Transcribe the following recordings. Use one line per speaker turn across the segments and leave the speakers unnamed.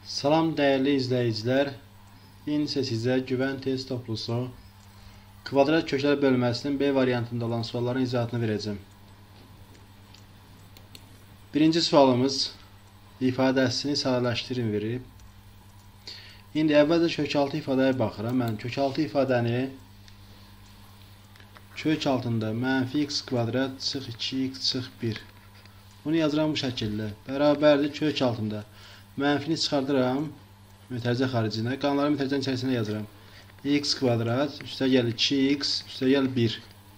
Salam değerli izləyicilər. İndi isə sizə güvən test toplusu kvadrat köklər bölməsinin B variantında olan sualların izahatını verəcəm. Birinci sualımız ifadəsini sadələşdirin verib. İndi əvvəlcə kökaltı ifadəyə baxıram. Mən kökaltı ifadəni kök altında mənfi x kvadrat çıx 2x çıx 1. Bunu yazıram bu şəkildə. Bərabərdir kök altında. Mənfini çıxardıram mütərizə xaricinə. Qalanları mütərizənin içərisində yazıram. X kvadrat üstəgəl 2x üstəgəl 1.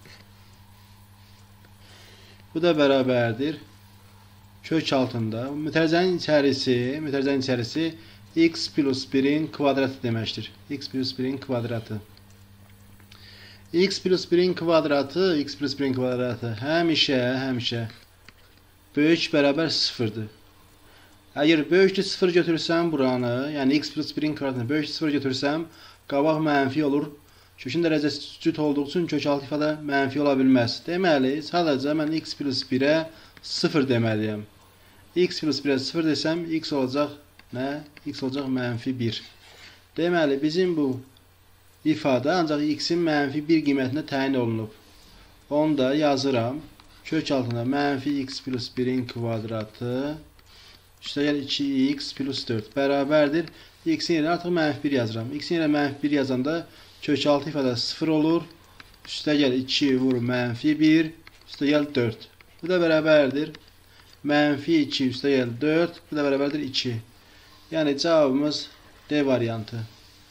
Bu da bərabərdir kök altında. Mütərizənin içərisi x plus 1'in kvadratı deməkdir. X plus 1'in kvadratı. X plus 1'in kvadratı həmişə böyük bərabər 0'dır. Əgər böyükdür 0 götürsəm buranı, yəni x plus 1'in kvadratını böyükdür 0 götürsəm, qabaq mənfi olur. Kökün dərəcəsi cüt olduğu üçün kökaltı ifadə mənfi ola bilməz. Deməli, sadəcə mən x plus 1'ə 0 deməliyəm. X plus 1'ə 0 desəm, x olacaq nə? X olacaq mənfi 1. Deməli, bizim bu ifadə ancaq x-in mənfi 1 qiymətində təyin olunub. Onu da yazıram. Kök altında mənfi x plus 1'in kvadratı üstəgəl 2x plus 4 bərabərdir. X-in yerine artıq mənfi 1 yazıram. X-in yerine mənfi 1 yazanda kökaltı ifadə 0 olur. Üstəgəl 2 vur mənfi 1 üstəgəl 4. Bu da bərabərdir. Mənfi 2 üstəgəl 4. Bu da bərabərdir 2. Yəni cavabımız D variantı.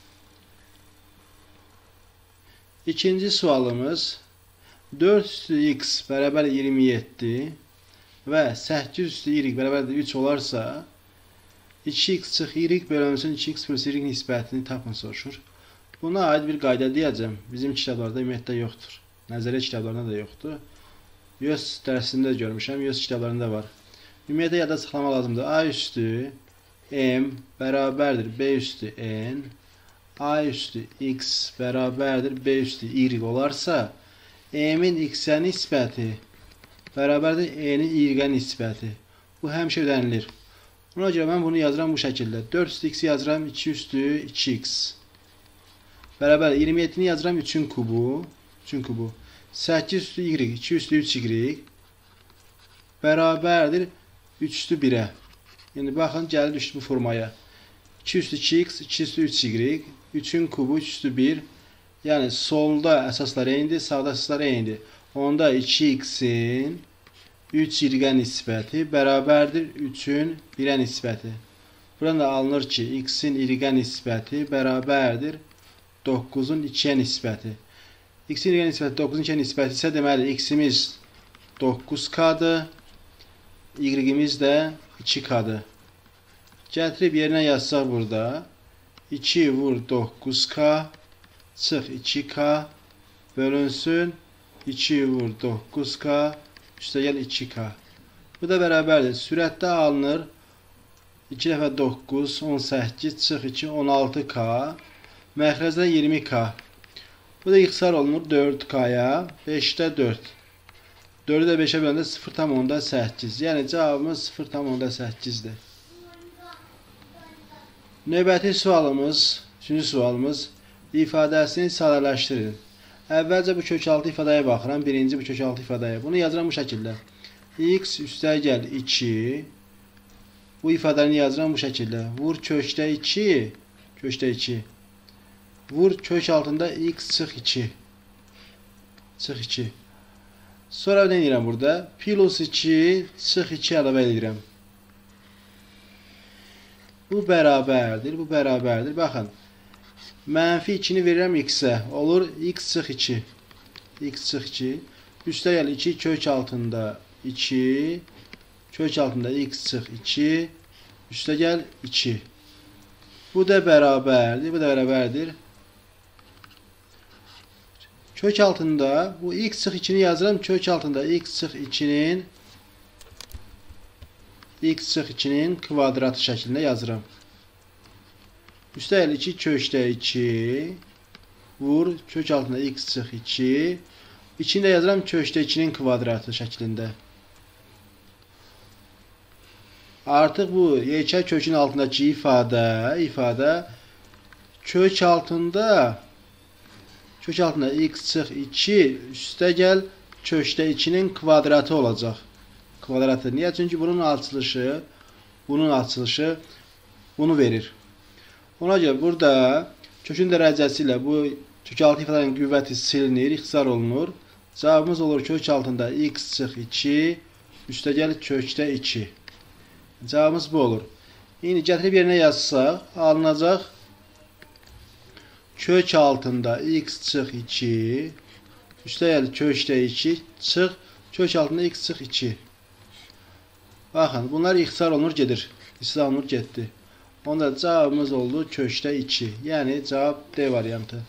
İkinci sualımız 4 üstü x bərabər 27 və 8 üstü y bərabərdir 3 olarsa 2x çıx y bölünsün 2x plus y nisbətini tapın soruşur. Buna aid bir qayda deyəcəm. Bizim kitablarda ümumiyyətlə yoxdur. Nəzəriyyə kitablarında da yoxdur. YÖS dərsində görmüşəm. YÖS kitablarında var. Ümumiyyətlə yadda saxlamaq lazımdır. A üstü m bərabərdir b üstü n. A üstü x bərabərdir b üstü y olarsa m'in x-ə nisbəti bərabərdir e-nin y-ə nisbəti. Bu həmişə ödənilir. Ona görə mən bunu yazıram bu şəkildə. 4 üstü x yazıram 2 üstü 2x. Bərabər 27'ni yazıram 3'ün kubu. 3'ün kubu. 8 üstü y 2 üstü 3y bərabərdir 3 üstü 1'ə. Yəni baxın gəlir düşdü bu formaya. 2 üstü 2x 2 üstü 3y 3'ün kubu 3 üstü 1. Yəni solda əsaslar eynidir, sağda əsaslar eynidir. Onda 2x'in 3y nisbəti bərabərdir 3'ün 1'ə nisbəti. Buradan da alınır ki, x'in y nisbəti bərabərdir 9'un 2'ə nisbəti. X'in y nisbəti 9'un 2'ə nisbəti isə deməli x'imiz 9k'dır, y'imiz də 2k'dır. Gətirib yerinə yazsaq burada 2 vur 9k çıx 2k bölünsün 2 vur 9k üstəgəl 2k. Bu da bərabərdir. Sürətdə alınır. 2 dəfə 9 18 çıx 2 16k. Məxrəcdə 20k. Bu da ixtisar olunur 4k'ya 5'də 4. 4'ü də 5'ə böləndə 0,8. Yəni cavabımız 0,8'dir. Növbəti sualımız, 3-cü sualımız ifadəsini sadələşdirin. Əvvəlcə bu kökaltı ifadəyə baxıram. Birinci bu kökaltı ifadəyə. Bunu yazıram bu şəkildə. X üstəgəl 2. Bu ifadəni yazıram bu şəkildə. Vur kökdə 2. Kökdə 2. Vur kök altında x çıx 2. Çıx 2. Sonra nə edirəm burada? Plus 2 çıx 2 əlavə edirəm. Bu bərabərdir. Bu bərabərdir. Baxın. Mənfi 2'ni verirəm x-ə. Olur x çıx 2. X çıx 2. Üstəgəl 2 kök altında 2. Kök altında x çıx 2. Üstəgəl 2. Bu da bərabərdir. Bu da bərabərdir. Kök altında bu x çıx 2'ni yazıram. Kök altında x çıx 2'nin kvadratı şəklində yazıram. Üstəgəl 2 kökdə 2 vur kök altında x çıx 2. İçini də yazıram kökdə 2'nin kvadratı şəklində. Artıq bu yekə kökün altındakı ifadə kök altında x çıx 2 üstə gəl kökdə 2-nin kvadratı olacaq. Kvadratı. Niyə? Çünki bunun açılışı bunu verir. Ona görə burada kökün dərəcəsi ilə bu kök altı ifadənin qüvvəti silinir, ixtisar olunur. Cavabımız olur kök altında x çıx 2 üstə gəl kökdə 2. Cavabımız bu olur. İndi gətirib yerinə yazsaq, alınacaq kök altında x çıx 2 üstə gəl kökdə 2 çıx kök altında x çıx 2. Baxın, bunlar ixtisar olunur, gedir. İslah olunur, getdi. Onda cavabımız oldu kökdə 2. Yəni cavab D variantı.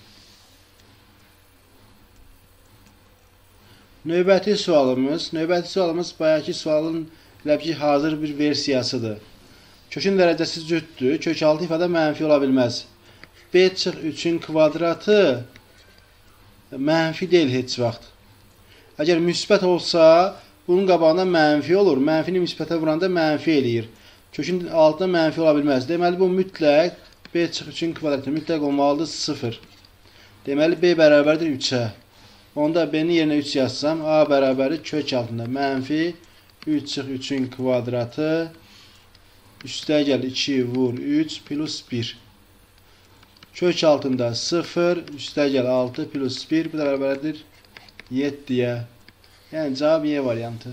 Növbəti sualımız bayaqki sualın hazır bir versiyasıdır. Kökün dərəcəsi cütdür. Kök altı ifadə mənfi ola bilməz. B çıx 3-ün kvadratı mənfi deyil heç vaxt. Əgər müsbət olsa, bunun qabağında mənfi olur. Mənfini müsbətə vuranda mənfi eləyir. Kökün altında mənfi ola bilməz. Deməli, bu mütləq B çıx 3-ün kvadratı mütləq olmalıdır 0. Deməli, B bərabərdir 3-ə. Onda B-nin yerinə 3 yazsam, A bərabərdir kök altında mənfi 3 çıx 3-ün kvadratı üstə gəl 2 vur 3 plus 1. Kök altında 0 üstə gəl 6 plus 1 bu da bərabərdir 7-yə. Yəni cavab Y variantı.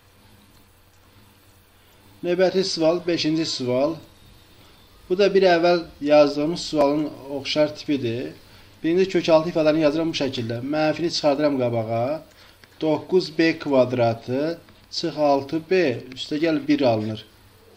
Növbəti sual 5-ci sual. Bu da bir əvvəl yazdığımız sualın oxşar tipidir. Birinci kök altı ifadəni yazıram bu şəkildə. Mənfini çıxardıram qabağa. 9b kvadratı çıx 6b üstə gəl 1 alınır.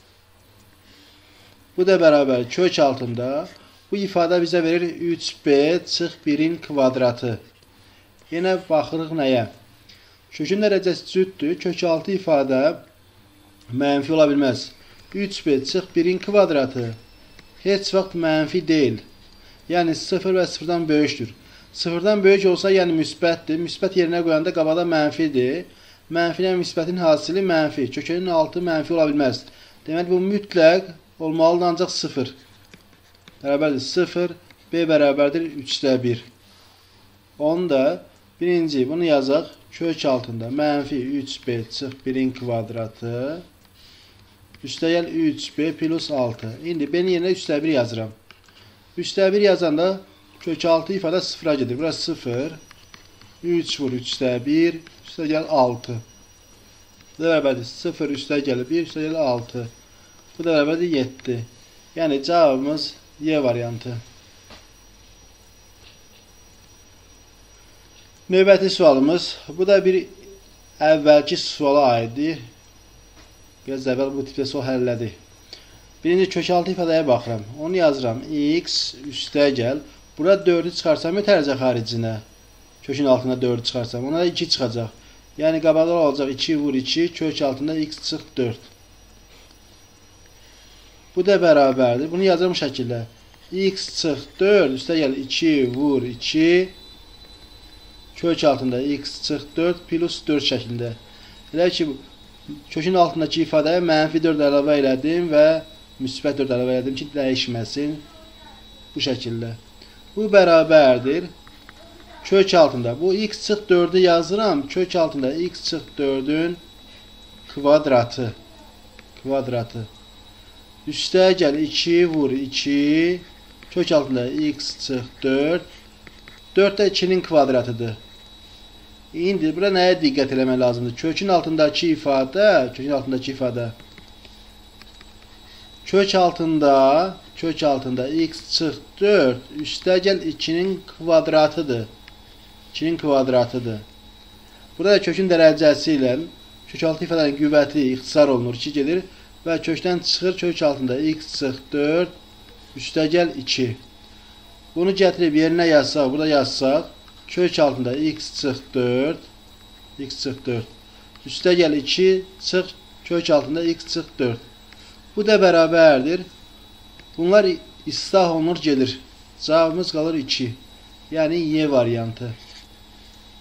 Bu da bərabər kök altında. Bu ifadə bizə verir 3b çıx 1-in kvadratı. Yenə baxırıq nəyə? Kökün dərəcəsi cütdür. Kök altı ifadə mənfi ola bilməz. 3b çıx 1-in kvadratı heç vaxt mənfi deyil. Yəni 0 və 0-dan böyükdür. 0-dan böyük olsa yəni müsbətdir. Müsbət yerinə qoyanda qabaqda mənfidir. Mənfi ilə müsbətin hasili mənfi. Kökünün altı mənfi ola bilməz. Deməli bu mütləq olmalıdır ancaq 0. Bərabərdir 0. B bərabərdir 3-də 1. Onda birinci bunu yazaq. Kök altında mənfi 3b çıx 1-in kvadratı üstə gəl 3b plus 6. İndi B-nin yerinə 3-də 1 yazıram. 3-də 1 yazanda kök altı ifadə 0-a gedir. Burası 0. 3 vur 3-də 1 üstə gəl 6. Bu da bərabərdir 0 üstə gəl 1 üstə gəl 6. Bu da bərabərdir 7. Yəni cavabımız Y variantı. Növbəti sualımız. Bu da bir əvvəlki suala aiddir. Biraz əvvəl bu tipdə sual həll elədik. Birinci kök altı ifadəyə baxıram. Onu yazıram. X üstə gəl. Bura 4-ü çıxarsam ötərəcək xaricinə. Kökün altında 4-ü çıxarsam. Ona da 2 çıxacaq. Yəni qabaqda olacaq 2 vur 2. Kök altında x çıx 4. Bu da bərabərdir. Bunu yazıram bu şəkildə. X çıx 4 üstə gəl 2 vur 2. Kök altında x çıx 4 plus 4 şəklində. Elə ki kökün altındakı ifadəyə mənfi 4 əlavə elədim və müsbət 4 əlavə elədim ki dəyişməsin. Bu şəkildə. Bu bərabərdir. Kök altında. Bu x çıx 4'ü yazıram. Kök altında x çıx 4'ün kvadratı. Üstə gəl 2 vur 2. Kök altında x çıx 4. 4 də 2'nin kvadratıdır. İndi bura nəyə diqqət eləmək lazımdır? Kökün altındakı ifadə, kök altında x çıx 4 üstə gəl 2'nin kvadratıdır. 2'nin kvadratıdır. Burada da kökün dərəcəsi ilə kök altı ifadənin qüvvəti ixtisar olunur, 2 gedir və kökdən çıxır kök altında x çıx 4 üstə gəl 2. Bunu gətirib yerinə yazsaq, burada yazsaq, kök altında x çıx 4 üstə gəl 2 çıx kök altında x çıx 4. Bu da bərabərdir. Bunlar islah olunur, gelir. Cavabımız qalır 2. Yəni Y variantı.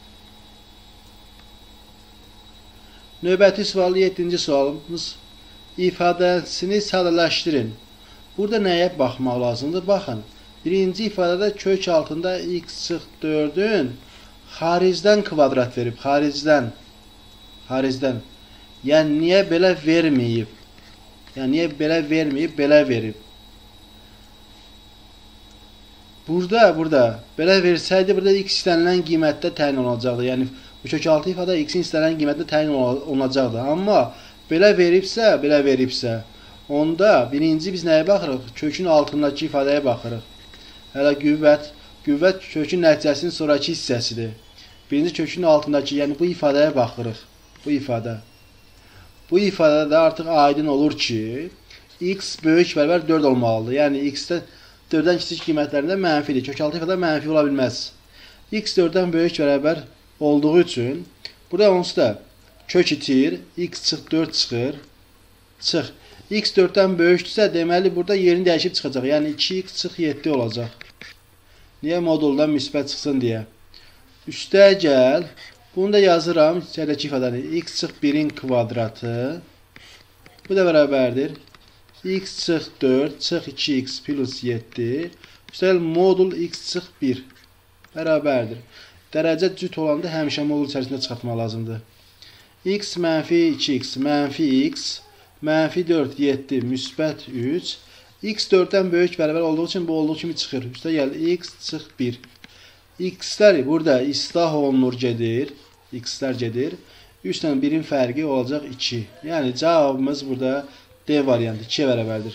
Növbəti sual 7-ci sualımız. ifadəsini sadələşdirin. Burada nəyə baxmaq lazımdır? Baxın. Birinci ifadədə kök altında x çıx 4-ün xaricdən kvadrat verib. Xaricdən. Yəni, niyə belə verməyib? Yəni, niyə belə verməyib, belə verib? Burada, belə versəydi, burada x istənilən qiymətdə təyin olunacaqdı. Yəni, bu kök altı ifadə x-in istənilən qiymətdə təyin olunacaqdı. Amma belə veribsə, onda birinci biz nəyə baxırıq? Kökün altındakı ifadəyə baxırıq. Hələ qüvvət kökün nəticəsinin sonraki hissəsidir. Birinci kökün altındakı, yəni bu ifadəyə baxırıq. Bu ifadədə artıq aydın olur ki, x böyük bərabər 4 olmalıdır. Yəni, x-də 4-dən kiçik qiymətlərində mənfidir. Kök altı ifadə mənfi ola bilməz. X 4-dən böyük bərabər olduğu üçün, burada onsuz da kök itir, x çıx 4 çıxır, çıx. X 4-dən böyükdürsə, deməli, burada yerini dəyişib çıxacaq. Yəni, 2x çıx 7 olacaq. Niyə? Moduldan müsbət çıxsın deyə. Üstə gəl. Bunu da yazıram. İçəridəki ifadəni. X çıx 1-in kvadratı. Bu da bərabərdir. X çıx 4 çıx 2x plus 7. Üstəgəl modul x çıx 1 bərabərdir. Dərəcə cüt olanda həmişə modul içərisində çıxartmaq lazımdır. X mənfi 2x mənfi x mənfi 4 7 müsbət 3. X 4-dən böyük bərabər olduğu üçün bu olduğu kimi çıxır. Üstəgəl x çıx 1. X'lər burada islah olunur gedir. X'lər gedir. 3 ilə 1-in fərqi olacaq 2. Yəni cavabımız burada D variantı 2-yə bərabərdir.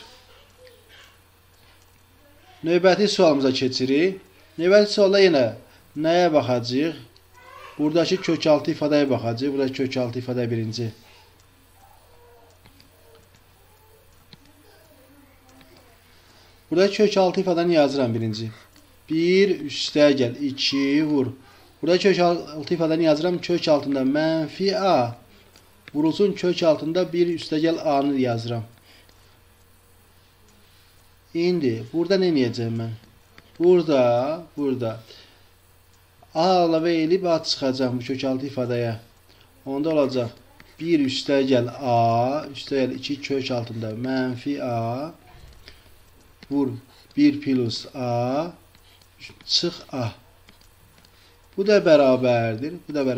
Növbəti sualımıza keçirik. Növbəti sualda yenə nəyə baxacağıq? Buradakı kök altı ifadəyə baxacağıq. Buradakı kök altı ifadə birinci. Buradakı kök altı ifadəni yazıram birinci. 1 üstəgəl 2 vur. Buradakı kök altı ifadəni yazıram. Kök altında mənfi a vurulsun kök altında 1 üstəgəl a-nı yazıram. İndi burada nə edəcəm mən? Burada a əlavə elib a çıxacaq bu kök altı ifadəyə. Onda olacaq 1 üstəgəl a üstəgəl 2 kök altında mənfi a vur 1 plus a çıx a. Bu da bərabərdir.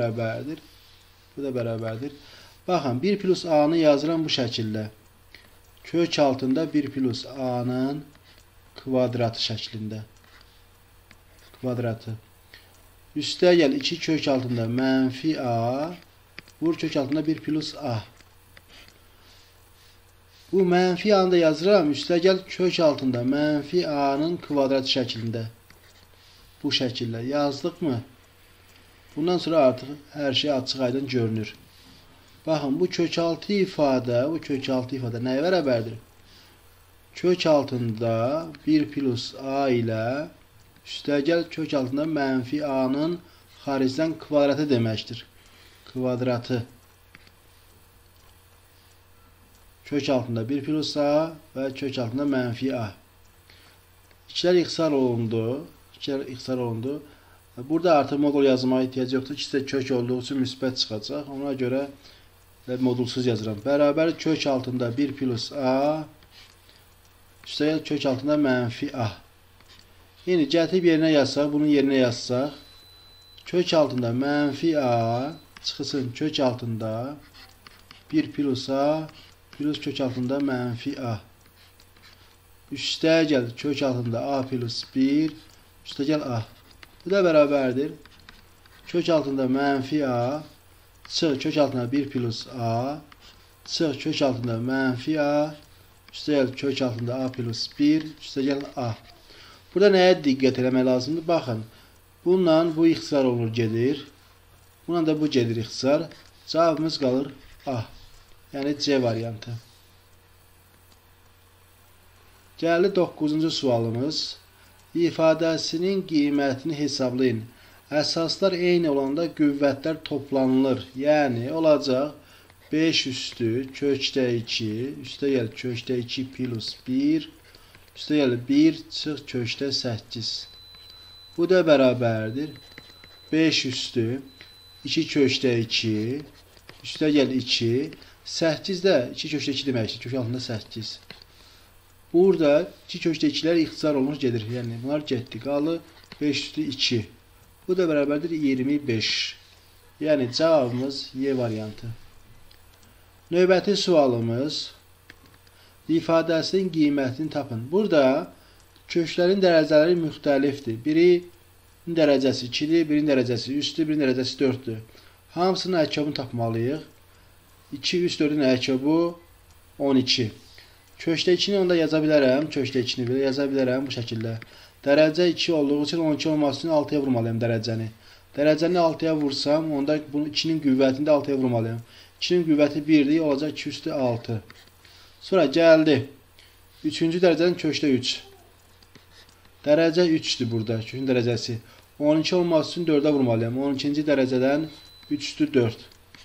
Baxın, 1 plus a-nı yazıram bu şəkildə. Kök altında 1 plus a-nın kvadratı şəklində. Kvadratı. Üstəgəl 2 kök altında mənfi a vur kök altında 1 plus a. Bu mənfi a-nı da yazıram. Üstəgəl kök altında mənfi a-nın kvadratı şəklində. Bu şəkildə yazdıq mı? Bundan sonra artıq hər şey açıq-aydın görünür. Baxın, bu kök altı ifadə nəyə bərabərdir? Kök altında 1 plus a ilə üstəgəl kök altında mənfi a-nın xaricdən kvadratı deməkdir. Kvadratı. Kök altında 1 plus a və kök altında mənfi a. İkilər ixtisar olundu. Burada artıq modul yazmağa ehtiyac yoxdur. İkisi də kök olduğu üçün müsbət çıxacaq. Ona görə modulsuz yazıram. Bərabər kök altında 1 plus a üstəgəl kök altında mənfi a. Yəni gətirib yerinə yazsaq, bunun yerinə yazsaq, kök altında mənfi a çıxsın kök altında 1 plus a plus kök altında mənfi a. Üstəgəl kök altında a plus 1 üstəgəl a. Bu da bərabərdir. Kök altında mənfi a çıx kök altında 1 plus a çıx kök altında mənfi a üstəgəl kök altında a plus 1 üstəgəl a. Burada nəyə diqqət eləmək lazımdır? Baxın, bununla bu ixtisar olur gedir. Bununla da bu gedir ixtisar. Cavabımız qalır a. Yəni C variantı. Gəldi 9-cu sualımız. İfadəsinin qiymətini hesablayın. Əsaslar eyni olanda qüvvətlər toplanılır. Yəni olacaq 5 üstü kökdə 2 üstəgəl kökdə 2 plus 1 üstəgəl 1 çıx kökdə 8. Bu da bərabərdir. 5 üstü 2 kökdə 2 üstəgəl 2 8 də 2 köşdə 2 deməkdir. Kök altında 8. Burada 2 köşdə 2'lər ixtisar olunur gedir. Yəni bunlar getdi. Qalı 5/2. Bu da bərabərdir 25. Yəni cavabımız Y variantı. Növbəti sualımız ifadəsinin qiymətini tapın. Burada köklərin dərəcələri müxtəlifdir. Birinin dərəcəsi 2-dir, birinin dərəcəsi 3-dür, birinin dərəcəsi 4-dür. Hamısının əkəbini tapmalıyıq. 2 üst 4-ün əkəbi 12. Köşdə 2-ni onda yaza bilərəm. Köşdə 2-ni belə yaza bilərəm bu şəkildə. Dərəcə 2 olduğu üçün 12 olması üçün 6-ya vurmalıyam dərəcəni. Dərəcəni 6-ya vursam, onda bunu 2-nin qüvvətini də 6-ya vurmalıyam. 2-nin qüvvəti 1-dir, olacaq 2/6. Sonra gəldi. 3-cü dərəcənin köşdə 3. Dərəcə 3'dür burada, kökün dərəcəsi. 12 olması üçün 4-ə vurmalıyam. 12-ci dərəcədən 3/4.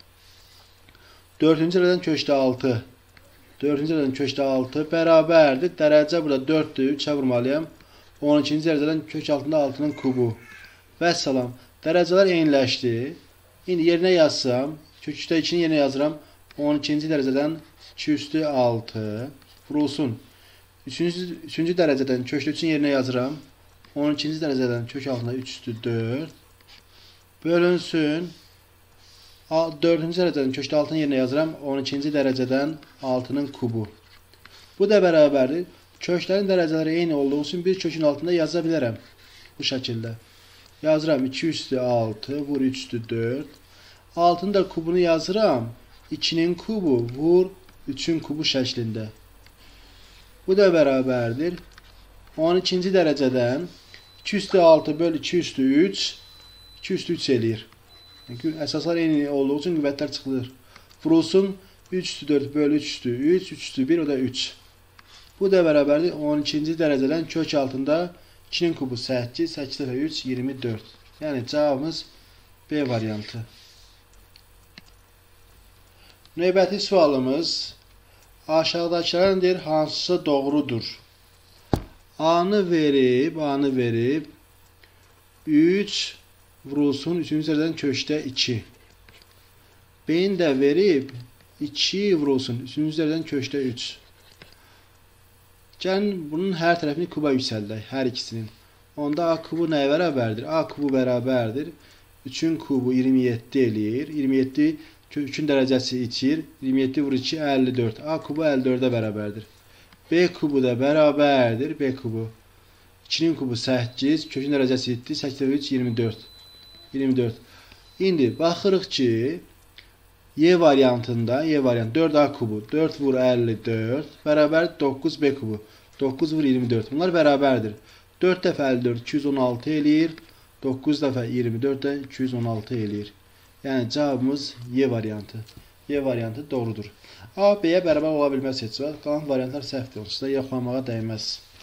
4-cü dərəcədən köşdə 6. 4-cü dərəcədən köşdə 6 bərabərdir. Dərəcə burada 4'dür, 3'ə vurmalıyam. 12-ci dərəcədən kök altında 6'nın kubu. Vəssalam. Dərəcələr eyniləşdi. İndi yerinə yazsam, kökdə 2'ni yerinə yazıram. 12-ci dərəcədən 2/6 vurulsun. 3-cü dərəcədən kökdə 3'ün yerinə yazıram. 12-ci dərəcədən kök altında 3/4 bölünsün. 4-cü dərəcədən kökdə 6'nın yerinə yazıram. 12-ci dərəcədən 6'nın kubu. Bu da bərabərdir. Köklərin dərəcələri eyni olduğu üçün bir kökün altında yaza bilərəm. Bu şəkildə. Yazıram 2/6 vur 3/4. 6'nın da kubunu yazıram. 2'nin kubu vur 3'ün kubu şəklində. Bu da bərabərdir. 12-ci dərəcədən 2/6 böl 2/3 2/3 eləyir. Əsaslar eyni olduğu üçün qüvvətlər çıxılır. Vurulsun 3/4 böl 3/3 3/1 o da 3. Bu da bərabərdir 12-ci dərəcədən kök altında 2'nin kubu 8, 8 dəfə 3, 24. Yəni cavabımız B variantı. Növbəti sualımız aşağıdakılarındır hansısı doğrudur? A-nı verib 3 vurulsun 3-cü dərəcədən kökdə 2. B-ni də verib 2 vurulsun 3-cü dərəcədən kökdə 3. Gəlin bunun hər tərəfini kuba yüksəldək, hər ikisinin. Onda A kubu nəyə bərabərdir? A kubu bərabərdir 3'ün kubu 27 eləyir. 27 kökün dərəcəsi 2, 27 vur 2 54. A kubu 54'ə bərabərdir. B kubu da bərabərdir. B kubu 2'nin kubu 8, kökün dərəcəsi 7, 8 3 24. 24. İndi baxırıq ki Y variantında, Y variant 4A kubu 4 vur 54 bərabər 9B kubu 9 vur 24. Bunlar bərabərdir. 4 dəfə 54 216 eləyir. 9 dəfə 24 də 216 eləyir. Yəni cavabımız Y variantı. Y variantı doğrudur. A, B-yə bərabər ola bilməz heç vaxt. Qalan variantlar səhvdir. Sizə yoxlamağa dəyməz.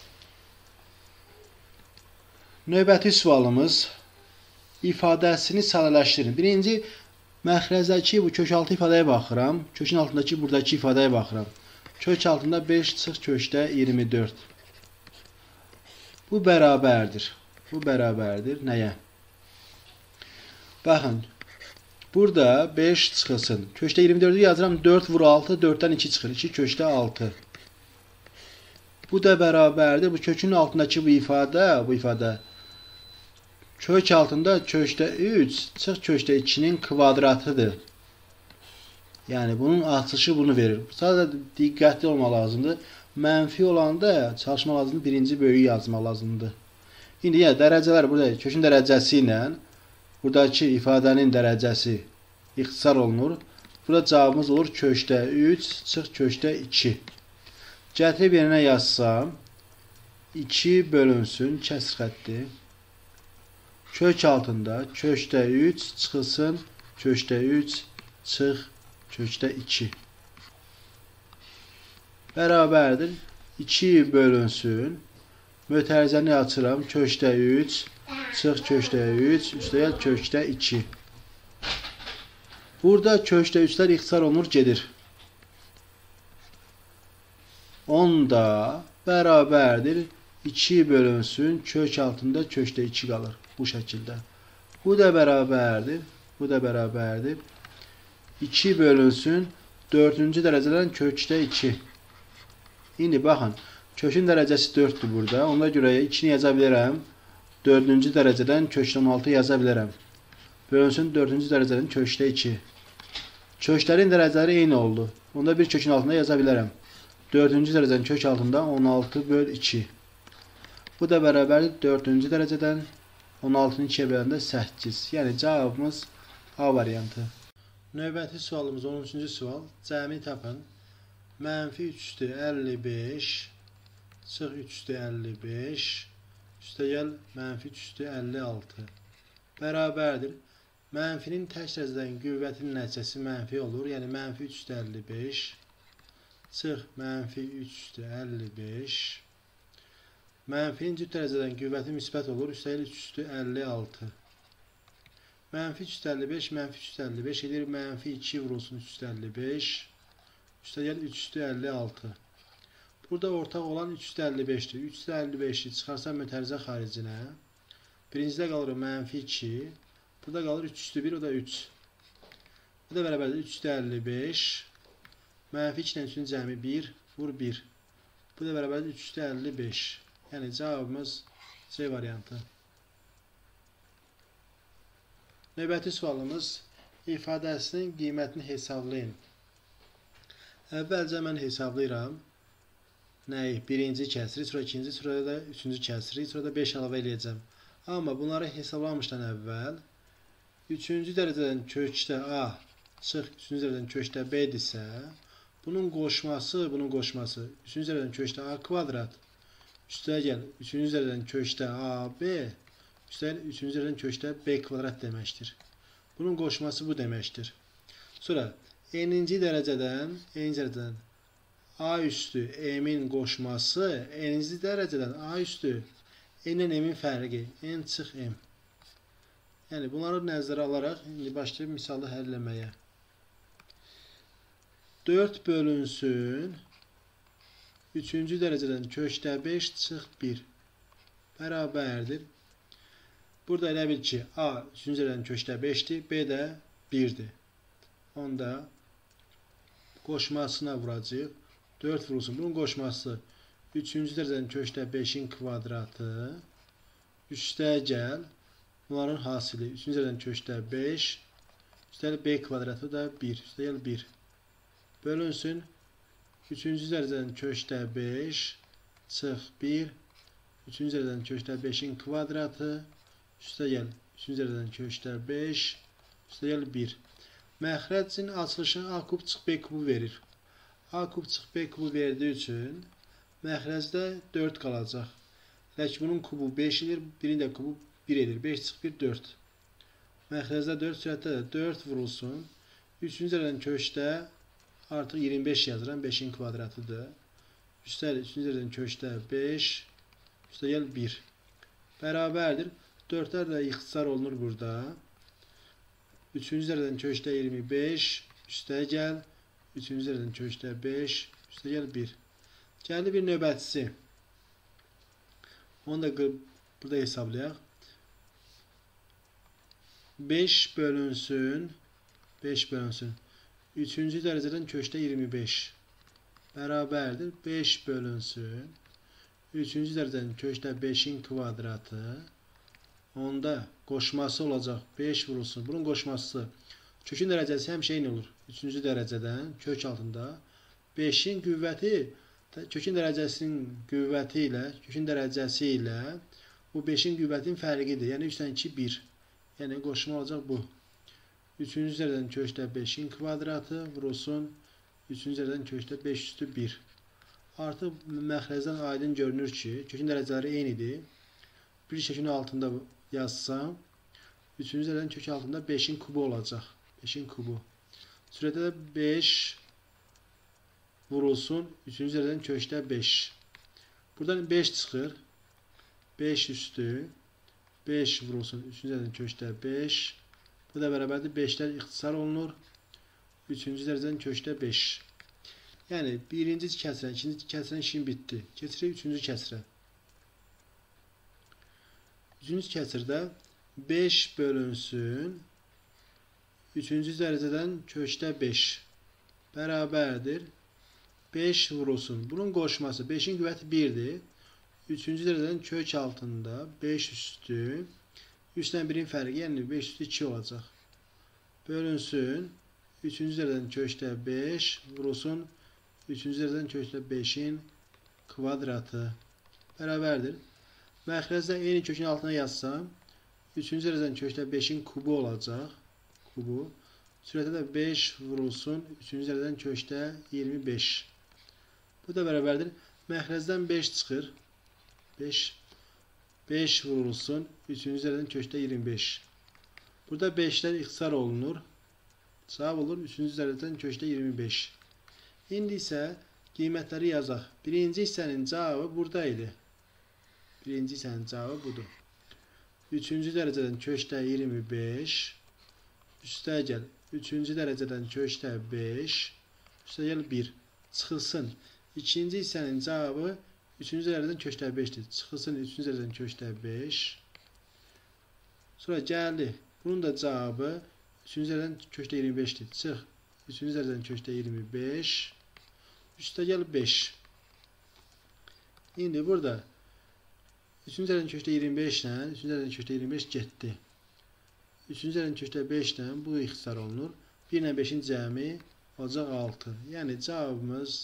Növbəti sualımız ifadəsini sadələşdirin. Birinci məxrəzdəki bu kök altı ifadəyə baxıram. Kökün altındakı buradakı ifadəyə baxıram. Kök altında 5 çıx kökdə 24. Bu bərabərdir. Bu bərabərdir. Nəyə? Baxın. Burada 5 çıxılsın. Kökdə 24'ü yazıram. 4 vur 6. 4'dən 2 çıxır. 2 kökdə 6. Bu da bərabərdir. Bu kökün altındakı bu ifadə kök altında kökdə 3 çıx kökdə 2'nin kvadratıdır. Yəni bunun açışı bunu verir. Sadəcə diqqətli olmaq lazımdır. Mənfi olanda çalışmaq lazımdır. Birinci böyüyü yazmaq lazımdır. İndi yəni dərəcələr burada kökün dərəcəsi ilə buradakı ifadənin dərəcəsi ixtisar olunur. Burada cavabımız olur kökdə 3 çıx kökdə 2. Gətirib yerinə yazsam 2 bölünsün kəsr xətti. Kök altında kökdə 3 çıxılsın kökdə 3 çıx kökdə 2. Bərabərdir 2 bölünsün. Mötərizəni açıram. Kökdə 3 çıx kökdə 3 üstəgəl kökdə 2. Burada kökdə 3'lər ixtisar olunur gedir. Onda bərabərdir 2 bölünsün kök altında kökdə 2 qalır. Bu şəkildə. Bu da bərabərdir. Bu da bərabərdir. 2 bölünsün 4-cü dərəcədən kökdə 2. İndi baxın, kökün dərəcəsi 4-dür burada. Ona görə 2-ni yaza bilərəm. 4-cü dərəcədən kökdə 16 yaza bilərəm. Bölünsün 4-cü dərəcədən kökdə 2. Köklərin dərəcələri eyni oldu. Onda bir kökün altında yaza bilərəm. 4-cü dərəcədən kök altında 16 böl 2. Bu da bərabərdir 4-cü dərəcədən 16-nı 2-yə böləndə 8. Yəni cavabımız A variantı. Növbəti sualımız 13-cü sual. Cəmi tapın. Mənfi 3 üstü 55 çıx 3 üstü 55 üstə gəl mənfi 3 üstü 56 bərabərdir. Mənfinin tək dərəcədən qüvvətinin nəticəsi mənfi olur. Yəni mənfi 3 üstü 55 çıx mənfi 3 üstü 55 mənfinin cüt dərəcədən qüvvəti müsbət olur. Üstə gəl 3 üstü 56 mənfi 3 üstü 55 mənfi 3 üstü 55 edir. Mənfi 2 vurulsun 3 üstü 55 üstə gəl 3 üstü 56. Burada ortaq olan 3 üstü 55'dir. 3 üstü 55'i çıxarsam mütərizə xaricinə. Birincidə qalır mənfi 2. Burada qalır 3 üstü 1, o da 3. Bu da bərabərdir 3 üstü 55. Mənfi 2 ilə 3-ün cəmi 1, vur 1. Bu da bərabərdir 3 üstü 55. Yəni cavabımız C variantı. Növbəti sualımız ifadəsinin qiymətini hesablayın. Əvvəlcə mən hesablayıram. Nəyi? Birinci kəsri, sonra ikinci, sonra da üçüncü kəsri, sonra da 5 əlavə eləyəcəm. Amma bunları hesablamışdan əvvəl 3-cü dərəcədən kökdə A çıx 3-cü dərəcədən kökdə B desə, bunun qoşması 3-cü dərəcədən kökdə A kvadrat üstə gəl 3-cü dərəcədən kökdə AB üstə gəl 3-cü dərəcədən kökdə B kvadrat deməkdir. Bunun qoşması bu deməkdir. Sonra n-ci dərəcədən A üstü M-in qoşması n-ci dərəcədən A üstü n-lə M-in fərqi n çıx M. Yəni bunları nəzərə alaraq indi başlayıb misalı həll etməyə. 4 bölünsün 3-cü dərəcədən kökdə 5 çıx 1 bərabərdir. Burada elə bil ki A 3-cü dərəcədən kökdə 5'dir, B də 1'dir. Onda qoşmasına vuracaq. 4 vurulsun. Bunun qoşması 3-cü dərəcədən kökdə 5'in kvadratı üstə gəl. Bunların hasili 3-cü dərəcədən kökdə 5 üstə gəl B kvadratı da 1. Üstə gəl 1. Bölünsün 3-cü dərəcədən kökdə 5 çıx 1 3-cü dərəcədən kökdə 5'in kvadratı üstə gəl 3-cü dərəcədən kökdə 5 üstə gəl 1. Məxrəcin açılışı A kub çıx B kubu verir. A kub çıx B kubu verdiği üçün məxrəcdə 4 qalacaq. Lakin bunun kubu 5 edir, birinin də kubu 1 edir. 5 çıx 1 4. Məxrəcdə 4 sürətdə də 4 vurulsun. 3-cü dərəcədən kökdə artıq 25 yazıram. 5'in kvadratıdır. Üstəlik 3-cü dərəcədən kökdə 5 üstə gəl 1. Bərabərdir. 4'lər də ixtisar olunur burada. 3-cü dərəcədən kökdə 25 üstə gəl 3-cü dərəcədən kökdə 5 üstə gəl 1. Gəldi bir növbətçisi. Onu da burada hesablayaq. 5 bölünsün 3-cü dərəcədən kökdə 25 bərabərdir. 5 bölünsün 3-cü dərəcədən kökdə 5'in kvadratı onda qoşması olacaq 5 vurulsun. Bunun qoşması kökün dərəcəsi həmişə eyni olur. 3-cü dərəcədən kök altında 5'in qüvvəti kökün dərəcəsi ilə bu 5'in qüvvətinin fərqidir. Yəni 3-dən 2 1. Yəni qoşma olacaq bu. 3-cü dərəcədən kökdə 5'in kvadratı vurulsun 3-cü dərəcədən kökdə 5 üstü 1. Artıq məxrəcdən aydın görünür ki, kökün dərəcələri eynidir. Bir kökün altında yazsam 3-cü dərəcədən kök altında 5'in kubu olacaq. 5'in kubu. Sürətdə də 5 vurulsun 3-cü dərəcədən kökdə 5. Buradan 5 çıxır. 5 üstü 5 vurulsun 3-cü dərəcədən kökdə 5. Bu da bərabərdir 5'lər ixtisar olunur. 3-cü dərəcədən kökdə 5. Yəni birinci kəsrə, ikinci kəsrə işim bitdi. Keçirik 3-cü kəsrə. 3-cü kəsrdə 5 bölünsün 3-cü dərəcədən kökdə 5 bərabərdir. 5 vurulsun. Bunun qoşması 5'in qüvvəti 1'dir. 3-cü dərəcənin kök altında 5 üstü 3'dən 1'in fərqi, yəni 5 üstü 2 olacaq. Bölünsün. 3-cü dərəcənin kökdə 5 vurulsun. 3-cü dərəcənin kökdə 5'in kvadratı bərabərdir. Məxrəcdə eyni kökün altına yazsam 3-cü dərəcənin kökdə 5'in kubu olacaq. Kubu. Sürətdə də 5 vurulsun. 3-cü dərəcənin kökdə 25. Bu da bərabərdir. Məxrəcdən 5 çıxır. 5 vurulsun. 3-cü dərəcənin kökdə 25. Burada 5'lər ixtisar olunur. Cavab olur 3-cü dərəcənin kökdə 25. İndi isə qiymətləri yazaq. Birinci hissənin cavabı burada idi. Birinci hissənin cavabı budur. 3-cü dərəcədən kökdə 25. Üstəgəl 3-cü dərəcədən kökdə 5. Üstəgəl 1. Çıxılsın. İkinci hissənin cavabı 3-cü dərəcədən kökdə 5'dir. Çıxılsın 3-cü dərəcədən kökdə 5. Sonra gəldi. Bunun da cavabı 3-cü dərəcədən kökdə 25'dir. Çıx. 3-cü dərəcədən kökdə 25. Üstəgəl 5. İndi burada 3-cü dərəcədən kökdə 25 ilə 3-cü dərəcədən kökdə 25 getdi. 3-cü dərəcədən kökdə 5 ilə bu ixtisar olunur. 1 ilə 5'in cəmi olacaq 6. Yəni cavabımız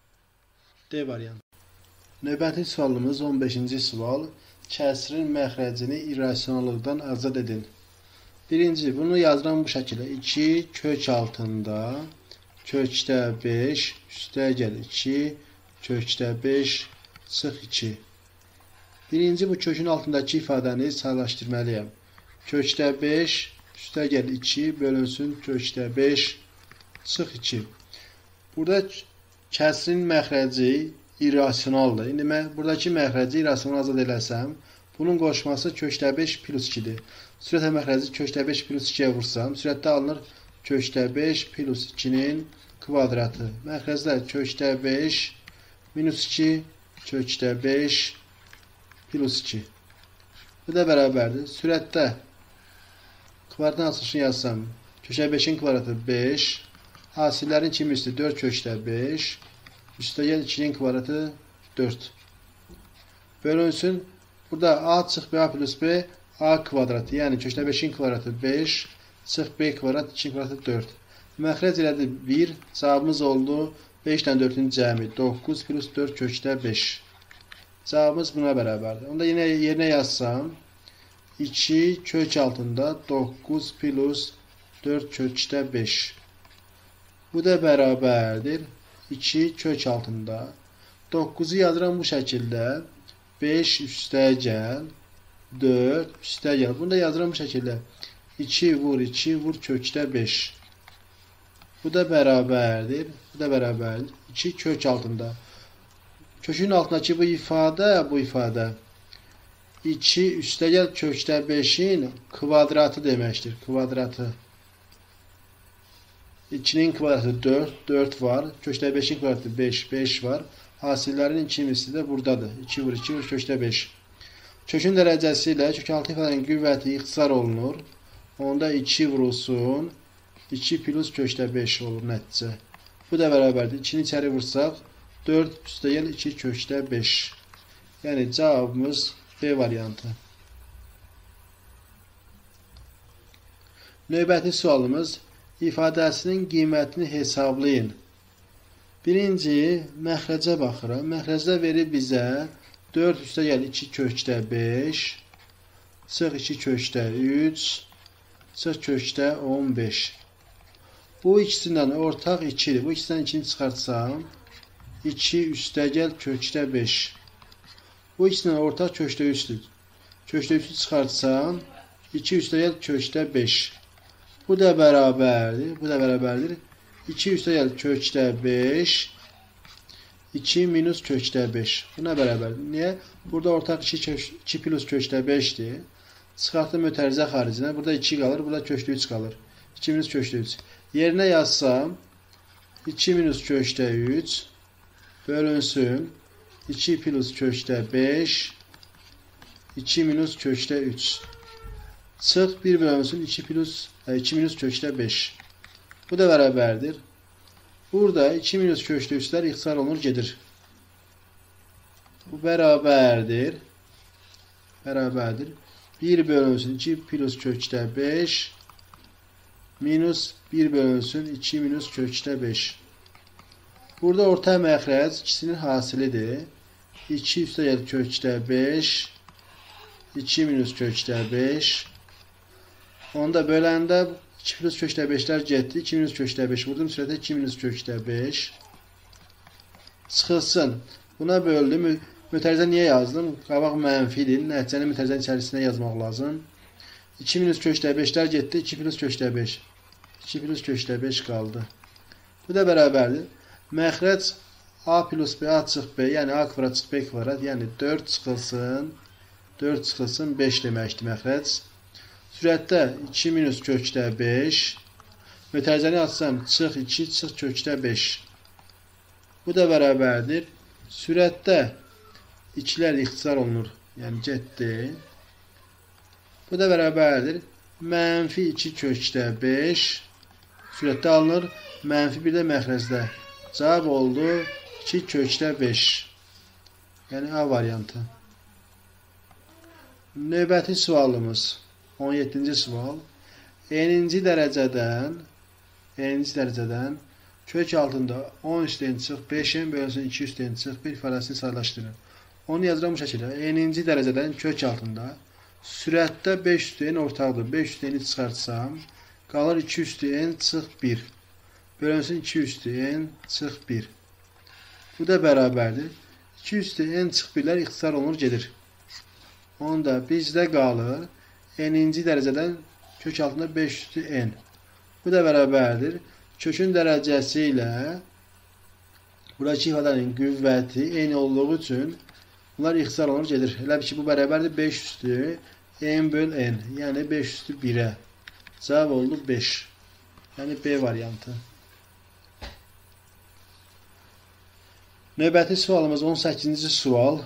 D variantı. Növbəti sualımız 15-ci sual. Kəsrin məxrəcini irrasionallıqdan azad edin. Birinci, bunu yazıram bu şəkildə. 2 kök altında kökdə 5 üstəgəl 2 kökdə 5 çıx 2. Birinci, bu kökün altındakı ifadəni sadələşdirməliyəm. Kökdə 5 üstəgəl 2 bölünsün kökdə 5 çıx 2. Burada kəsrin məxrəci irrasionaldır. İndi mən buradakı məxrəci irrasional azad eləsəm, bunun qoşması kökdə 5 plus 2'dir. Sürətə məxrəci kökdə 5 plus 2'yə vursam, sürətdə alınır kökdə 5 plus 2'nin kvadratı. Məxrəcdə kökdə 5 minus 2 kökdə 5 plus 2. Bu da bərabərdir. Sürətdə kvadratın açılışını yazsam, kökdə 5'in kvadratı 5. Hasillərin kimi üstü 4 kökdə 5. Üstəgəl 2'nin kvadratı 4. Bölünsün. Burada A çıx B A plus B A kvadratı. Yəni kökdə 5'in kvadratı 5. Çıx B kvadrat 2'nin kvadratı 4. Məxrəc elədi 1. Cavabımız oldu 5 ilə 4'ün cəmi 9 plus 4 kökdə 5. Cavabımız buna bərabərdir. Onda yine yerinə yazsam 2 kök altında 9 plus 4 kökdə 5. Bu da bərabərdir 2 kök altında 9'u yazıram bu şəkildə 5 üstəgəl 4 üstəgəl. Bunu da yazıram bu şəkildə 2 vur kökdə 5. Bu da bərabərdir. Bu da bərabərdir 2 kök altında. Kökün altındakı bu ifadə 2 üstəgəl kökdə 5'in kvadratı deməkdir. Kvadratı. 2'nin kvadratı 4 var. Kökdə 5'in kvadratı 5 var. Hasillərin ikisi də buradadır. 2 vur kökdə 5. Kökün dərəcəsi ilə kök altı ifadənin qüvvəti ixtisar olunur. Onda 2 vurulsun. 2 plus kökdə 5 olur nəticə. Bu da bərabərdir. 2'ni içəri vursaq 4 üstəgəl 2 kökdə 5. Yəni cavabımız B variantı. Növbəti sualımız ifadəsinin qiymətini hesablayın. Birinci, məxrəcə baxırıq. Məxrəcdə verir bizə 4 üstəgəl 2 kökdə 5, çıx 2 kökdə 3, çıx kökdə 15. Bu ikisindən ortaq 2'dir. Bu ikisindən 2'ni çıxartsam, 2 üstəgəl kökdə 5. Bu ikisindən ortaq kökdə 3'dür. Kökdə 3'ü çıxartsam, 2 üstəgəl kökdə 5. Bu da bərabərdir. 2 üstəgəl kökdə 5. 2 minus kökdə 5. Buna bərabərdir. Niyə? Burada ortaq 2 plus kökdə 5'dir. Çıxartdım ötərizə xaricinə. Burada 2 qalır. Burada kökdə 3 qalır. 2 minus kökdə 3. Yerinə yazsam 2 minus kökdə 3 bölünsün 2 plus kökdə 5 2 minus kökdə 3. Çıx 1 bölünsün 2 minus kökdə 5. Bu da bərabərdir. Burada 2 minus köşkdə 3'lər ixtisar olunur, gedir. Bu bərabərdir. 1 bölünsün 2 plus kökdə 5 minus 1 bölünsün 2 minus kökdə 5. Burada orta məxrəc ikisinin hasilidir. 2 üstə gəl kökdə 5 2 minus kökdə 5. Onda böləndə 2 plus kökdə 5'lər getdi. 2 minus kökdə 5 vurdum. Sürətə 2 minus kökdə 5. Çıxılsın. Buna böldüm. Mütərizə niyə yazdım? Qabaq mənfidir. Nəticəni mütərizənin içərisinə yazmaq lazım. 2 minus kökdə 5'lər getdi. 2 plus kökdə 5. 2 plus kökdə 5 qaldı. Bu da bərabərdir. Məxrəc A plus B açıq B. Yəni A kvadrat çıxı B kvadrat. Yəni 4 çıxılsın. 4 çıxılsın 5 deməkdir məxrəc. Sürətdə 2 minus kökdə 5. Mütərizəni açsam çıx 2 çıx kökdə 5. Bu da bərabərdir. Sürətdə 2'lər ixtisar olunur. Yəni getdi. Bu da bərabərdir. Mənfi 2 kökdə 5. Sürətdə alınır. Mənfi 1 də məxrəcdə. Cavab oldu 2 kökdə 5. Yəni A variantı. Növbəti sualımız 17-ci sual. N'inci dərəcədən kök altında 10 üstün çıx 5n bölünsün 2 üstün çıx 1 ifadəsini sadələşdirin. Onu yazıram bu şəkildə. N'inci dərəcədən kök altında sürətdə 5 üstün ortaqdır. 5 üstünü çıxartsam qalır 2 üstün çıx 1 bölünsün 2 üstün çıx 1. Bu da bərabərdir. 2 üstün çıx 1'lər ixtisar olunur, gedir. Onda bizdə qalır n'inci dərəcədən kök altında 5 üstü n. Bu da bərabərdir. Kökün dərəcəsi ilə buradakı ifadənin qüvvəti n olduğu üçün bunlar ixtisar olunur, gedir. Elə ki bu bərabərdir 5 üstü n böl n. Yəni 5 üstü 1'ə. Cavab oldu 5. Yəni B variantı. Növbəti sualımız 18-ci sual.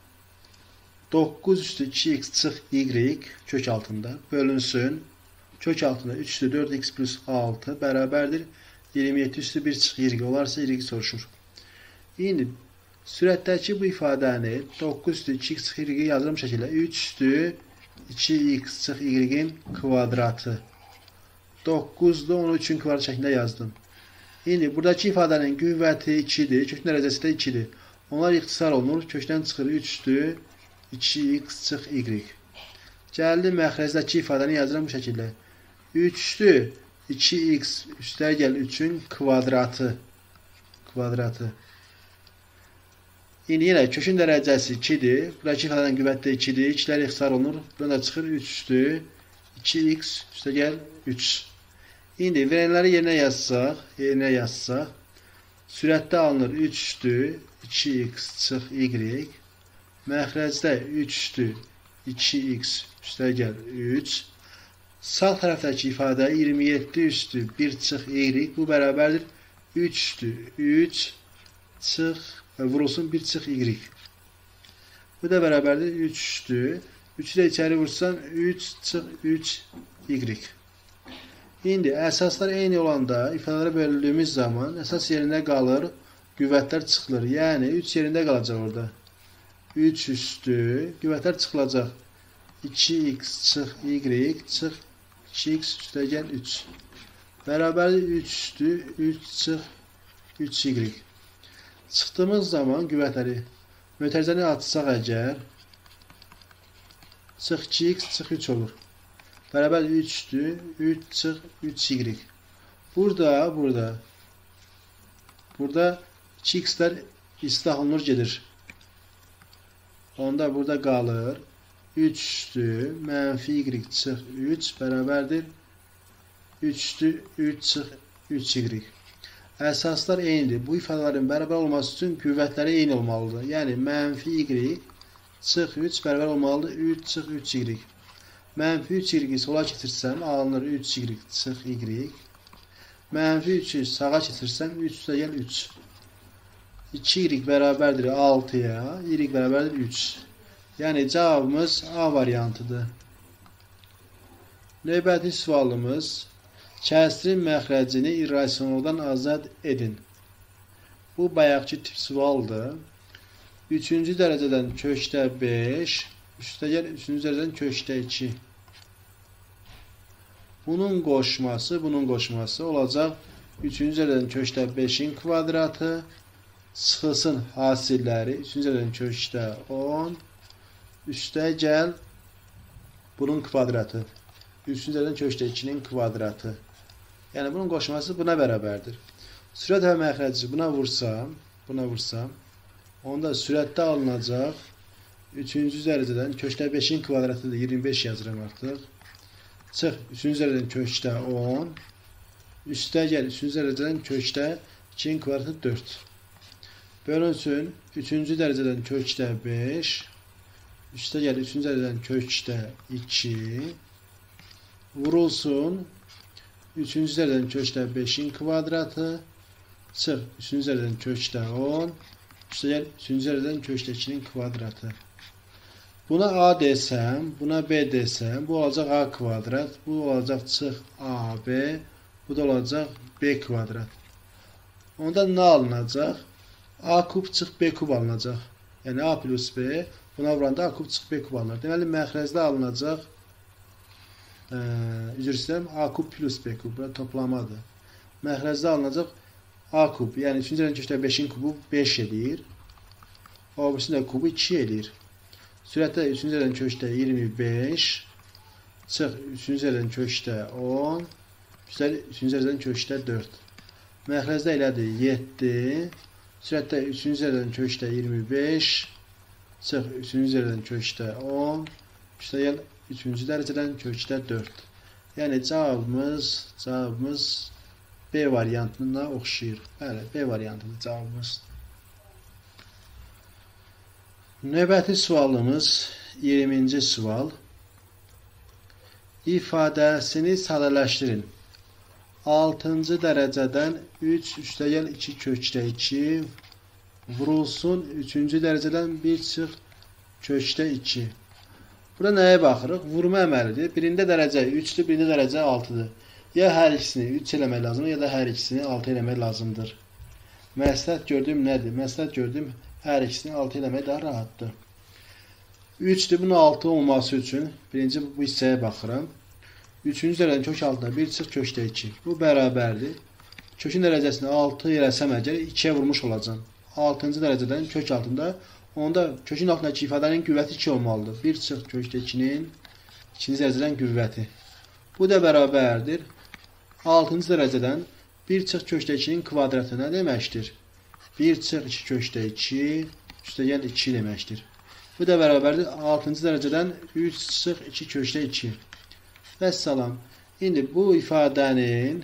9 üstü 2x çıx y kök altında bölünsün. Kök altında 3 üstü 4x plus 6 bərabərdir. 27 üstü 1 çıx y olarsa y soruşur. İndi sürətdəki bu ifadəni 9 üstü 2x çıx y yazıram şəkildə. 3 üstü 2x çıx y'in kvadratı. 9'da onu 3'ün kvadrat şəklində yazdım. İndi buradakı ifadənin qüvvəti 2'dir. Kökün dərəcəsi də 2'dir. Onlar ixtisar olunur. Kökdən çıxır 3 üstü 2x çıx y. Gəldim məxrəcdəki ifadəni yazıram bu şəkildə. 3 üstü 2x üstə gəl 3'ün kvadratı. İndi yenə kökün dərəcəsi 2'dir. Buradakı ifadənin qüvvəti 2'dir. 2'lər ixtisar olunur. Buradan çıxır 3 üstü 2x üstə gəl 3. İndi verilənləri yerinə yazsaq. Sürətdə alınır 3 üstü 2x çıx y. Məxrəcdə 3 üstü 2x üstə gəl 3. Sağ tərəfdəki ifadə 27 üstü 1 çıx y. Bu bərabərdir 3 üstü 3 çıx vurulsun 1 çıx y. Bu da bərabərdir 3 üstü 3'ü də içəri vursan 3 çıx 3 y. İndi əsaslar eyni olanda ifadələrə bölündüyümüz zaman əsas yerində qalır, qüvvətlər çıxılır. Yəni 3 yerində qalacaq orada. 3 üstü qüvvətlər çıxılacaq. 2x çıx y çıx 2x üstə gəl 3. Bərabərdir 3 üstü 3 çıx 3y. Çıxdığımız zaman qüvvətləri mötərizəni açsaq əgər çıx 2x çıx 3 olur. Bərabərdir 3 üstü 3 çıx 3y. Burada 2x'lər islah olunur, gedir. Onda burada qalır 3 üstü mənfi y çıx 3 bərabərdir 3 üstü 3 çıx 3y. Əsaslar eynidir. Bu ifadələrin bərabər olması üçün qüvvətləri eyni olmalıdır. Yəni mənfi y çıx 3 bərabər olmalıdır 3 çıx 3y. Mənfi 3y sola keçirsəm alınır 3y çıx y. Mənfi 3'ü sağa keçirsəm 3 üstə gəl 3. 2y bərabərdir 6'ya, y bərabərdir 3. Yəni cavabımız A variantıdır. Növbəti sualımız kəsrin məxrəcini irrasionaldan azad edin. Bu bayaqki tip sualdır. 3-cü dərəcədən kökdə 5, üstəgəl 3-cü dərəcədən kökdə 2. Bunun qoşması olacaq 3-cü dərəcədən kökdə 5-in kvadratı çıxılsın hasilləri 3-cü dərəcədən kökdə 10 üstəgəl bunun kvadratı 3-cü dərəcədən kökdə 2-nin kvadratı. Yəni bunun qoşması buna bərabərdir. Sürət və məxrəci buna vursam, onda sürətdə alınacaq 3-cü dərəcədən kökdə 5-in kvadratıdır, 25 yazıram artıq. Çıx 3-cü dərəcədən kökdə 10, üstəgəl 3-cü dərəcədən kökdə 2-in kvadratı 4. Bölünsün 3-cü dərəcədən kökdə 5, üstəgəl 3-cü dərəcədən kökdə 2, vurulsun 3-cü dərəcədən kökdə 5-in kvadratı, çıx 3-cü dərəcədən kökdə 10, üstəgəl 3-cü dərəcədən kökdə 2-nin kvadratı. Buna A desəm, buna B desəm, bu olacaq A kvadrat, bu olacaq çıx AB, bu da olacaq B kvadrat. Onda nə alınacaq? A kub çıx B kub alınacaq. Yəni A plus B, buna vuranda A kub çıx B kub alınır. Deməli, məxrəcdə alınacaq, üzr istəyirəm, A kub plus B kub, bu toplamadır. Məxrəcdə alınacaq A kub, yəni 3-cü dərəcədən kökdə 5-in kubu 5 edir. O birisinin də kubu 2 edir. Sürətdə 3-cü dərəcədən kökdə 25, çıx 3-cü dərəcədən kökdə 10, üstəlik 3-cü dərəcədən kökdə 4. Məxrəcdə elədir 7, sürətdə 3-cü dərəcədən kökdə 25, çıx 3-cü dərəcədən kökdə 10, üstəlik 3-cü dərəcədən kökdə 4. Yəni cavabımız B variantına oxşayır. Bəli, B variantıdır cavabımız. Növbəti sualımız 20-ci sual. İfadəsini sadələşdirin. 6-cı dərəcədən 3 üstəgəl 2 kökdə 2 vurulsun 3-cü dərəcədən 1 çıx kökdə 2. Burada nəyə baxırıq? Vurma əməlidir. Birində dərəcə 3-dür, birində dərəcə 6-dır. Ya hər ikisini 3 eləmək lazımdır, ya da hər ikisini 6 eləmək lazımdır. Məsləhət gördüyüm nədir? Məsləhət gördüyüm hər ikisini 6 eləmək daha rahatdır. 3-dür, bunun 6 olması üçün birinci bu hissəyə baxıram. 3-cü dərəcədən kök altında 1 çıx kökdə 2. Bu bərabərdir. Kökün dərəcəsini 6 eləsəm əgər 2-yə vurmuş olacam. 6-cı dərəcədən kök altında, onda kökün altındakı ifadənin qüvvəti 2 olmalıdır. 1 çıx kökdə 2-nin 2-ci dərəcədən qüvvəti. Bu da bərabərdir. 6-cı dərəcədən 1 çıx kökdə 2-nin kvadratı nə deməkdir? 1 çıx 2 kökdə 2 üstəgəl 2 deməkdir. Bu da bərabərdir 6-cı dərəcədən 3 çıx 2 kökdə 2. Vəssalam. İndi bu ifadənin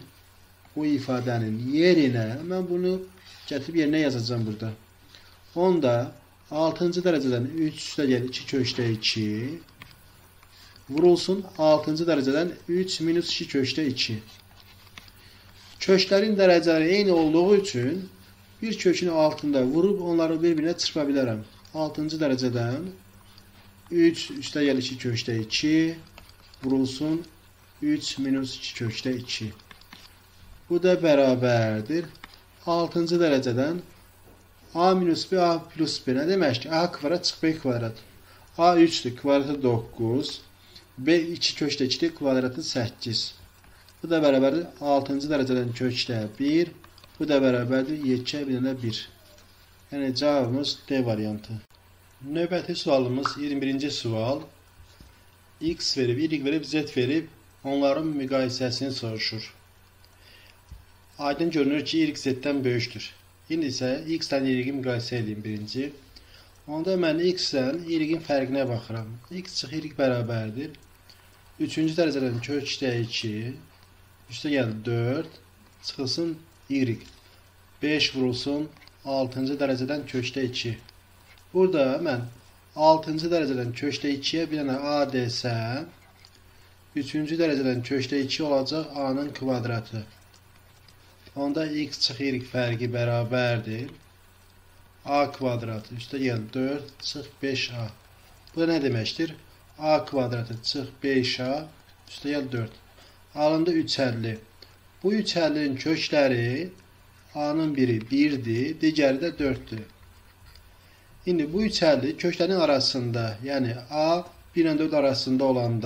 yerinə mən bunu gətirib yerinə yazacağam burada. Onda 6-cı dərəcədən 3 üstəgəl 2 kökdə 2 vurulsun 6-cı dərəcədən 3 minus 2 kökdə 2. Köklərin dərəcələri eyni olduğu üçün bir kökün altında vurub onları bir-birinə çırpa bilərəm. 6-cı dərəcədən 3 üstəgəl 2 kökdə 2 vurulsun 3 minus 2 kökdə 2. Bu da bərabərdir. 6-cı dərəcədən A minus B, A plus B nə deməkdir? A kvadrat çıx B kvadrat. A 3-dür, kvadratı 9. B 2 kökdə 2-dir, kvadratı 8. Bu da bərabərdir 6-cı dərəcədən kökdə 1. Bu da bərabərdir 7-ə 1. Yəni cavabımız D variantı. Növbəti sualımız 21-ci sual. X verib, Y verib, Z verib, onların müqayisəsini soruşur. Aydın görünür ki, Y Z-dən böyükdür. İndi isə X-dən Y-i müqayisə edeyim birinci. Onda mən X-dən Y-in fərqinə baxıram. X çıx Y bərabərdir. 3-cü dərəcədən kökdə 2, üstəgəl 4, çıxılsın Y. 5 vurulsun 6-cı dərəcədən kökdə 2. Burada mən 6-cı dərəcədən kökdə 2-yə bir dənə A desəm, 3-cü dərəcədən kökdə 2 olacaq A-nın kvadratı. Onda X çıx Y fərqi bərabərdir. A kvadratı üstəgəl 4 çıx 5A. Bu da nə deməkdir? A kvadratı çıx 5A üstəgəl 4. Alındı 350. Bu 350'nin kökləri A'nın biri 1'dir, digəri də 4'dür. İndi bu üçərli köklərin arasında, yəni A 1 ilə 4 arasında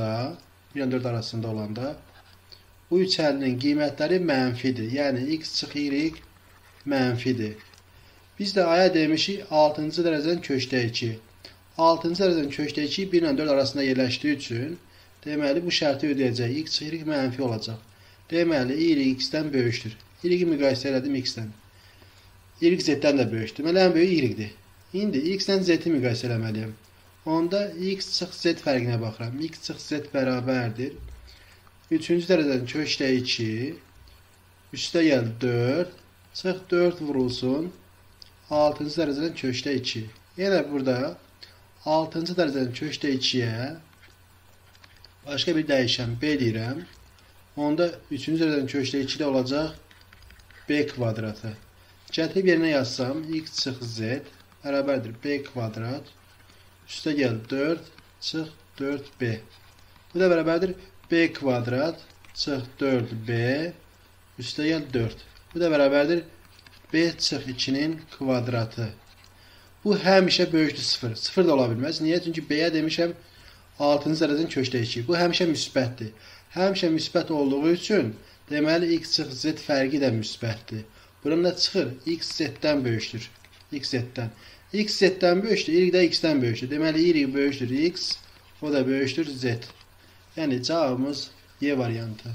olanda bu üçərlinin qiymətləri mənfidir. Yəni x çıx y mənfidir. Biz də A-ya demişik 6-cı dərəcədən kökdə 2. 6-cı dərəcədən kökdə 2 1 ilə 4 arasında yerləşdiyi üçün deməli bu şərti ödəyəcək. X çıx y mənfi olacaq. Deməli y x-dən böyükdür. Y-i müqayisə elədim x-dən. Y z-dən də böyükdür. Deməli ən böyük y-dir. İndi x-dən z-i müqayisə eləməliyəm. Onda x çıx z fərqinə baxıram. X çıx z bərabərdir. 3-cü dərəcədən kökdə 2 üstə gəl 4 çıx 4 vurulsun 6-cı dərəcədən kökdə 2. Yenə burada 6-cı dərəcədən kökdə 2-yə başqa bir dəyişən b deyirəm. Onda 3-cü dərəcədən kökdə 2-də olacaq b kvadratı. Gətirib yerinə yazsam x çıx z bərabərdir b kvadrat üstə gəl 4 çıx 4b. Bu da bərabərdir b kvadrat çıx 4b üstə gəl 4. Bu da bərabərdir b çıx 2-nin kvadratı. Bu həmişə böyükdür 0. 0 da ola bilməz. Niyə? Çünki b-yə demişəm 6-cı dərəcədən kökdə 2. Bu həmişə müsbətdir. Həmişə müsbət olduğu üçün deməli x çıx z fərqi də müsbətdir. Buranın da çıxır x z-dən böyükdür. X z-dən. X z-dən böyükdür, y də x-dən böyükdür. Deməli y böyükdür x, o da böyükdür z. Yəni cavabımız Y variantı.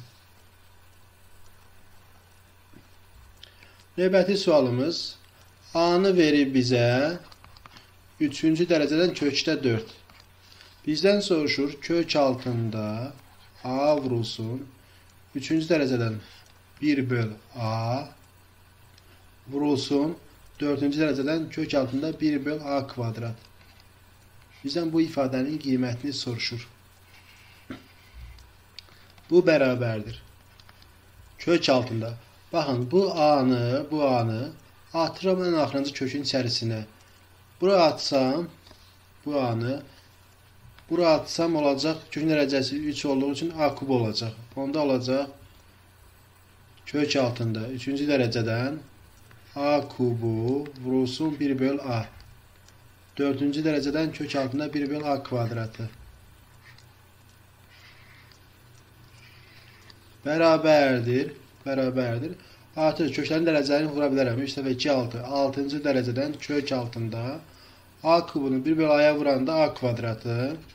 Növbəti sualımız A-nı verib bizə 3-cü dərəcədən kökdə 4. Bizdən soruşur kök altında A vurulsun 3-cü dərəcədən 1 böl A vurulsun 4-cü dərəcədən kök altında 1 böl A kvadrat. Bizdən bu ifadənin qiymətini soruşur. Bu bərabərdir. Kök altında. Baxın, bu A-nı atıram ən axırıncı kökün içərisinə. Bura atsam, bu A-nı bura atsam olacaq, kökün dərəcəsi 3 olduğu üçün A kub olacaq. Onda olacaq kök altında 3-cü dərəcədən A kubu vurulsun 1 böl A. 4-cü dərəcədən kök altında 1 böl A kvadratı. Bərabərdir. Artıq köklərin dərəcələrini vura bilərəm. 3 dəfə 2, 6. 6-cı dərəcədən kök altında A kubunu 1 böl A-ya vuranda A kvadratı.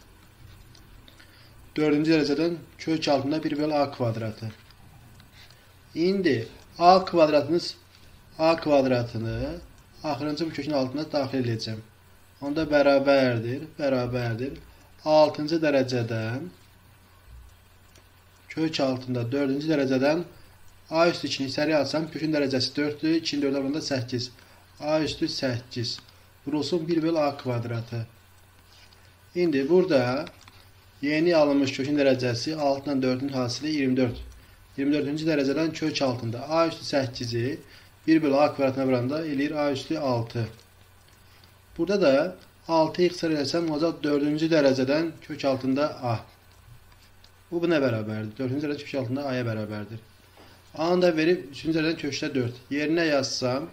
4-cü dərəcədən kök altında 1 böl A kvadratı. İndi A kvadratını axırıncı bu kökün altına daxil edəcəm. Onda bərabərdir. 6-cı dərəcədən kök altında 4-cü dərəcədən A üstü 2-ni içəri alsam, kökün dərəcəsi 4-dür, 2-ni 4 alanda 8. A üstü 8. Vurulsun 1 böl A kvadratı. İndi burada yeni alınmış kökün dərəcəsi 6 ilə 4-ün hasili 24. 24-cü dərəcədən kök altında A üstü 8-i 1 böl A kvadratına vuranda eləyir A üstü 6. Burada da 6'yı ixtisar etsəm olacaq 4-cü dərəcədən kök altında A. Bu nə bərabərdir? 4-cü dərəcədən kök altında A-ya bərabərdir. A-nı da verib 3-cü dərəcədən kökdə 4. Yerinə yazsam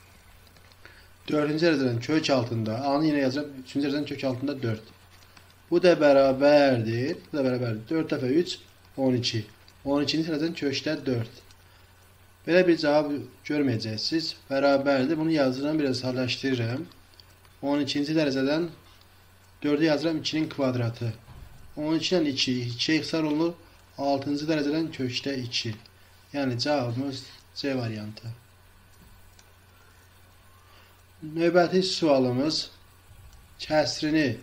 4-cü dərəcədən kök altında A-nı yenə yazacağım 3-cü dərəcədən kök altında 4. Bu da bərabərdir. 4 dəfə 3 12. 12-ci dərəcədən kökdə 4. Belə bir cavab görməyəcəksiniz. Bərabərdir. Bunu yazıram, biraz sadələşdirirəm. 12-ci dərəcədən 4-ü yazıram 2-nin kvadratı. 12 ilə 2, 2'ye ixtisar olunur. 6-cı dərəcədən kökdə 2. Yəni cavabımız C variantı. Növbəti sualımız kəsrin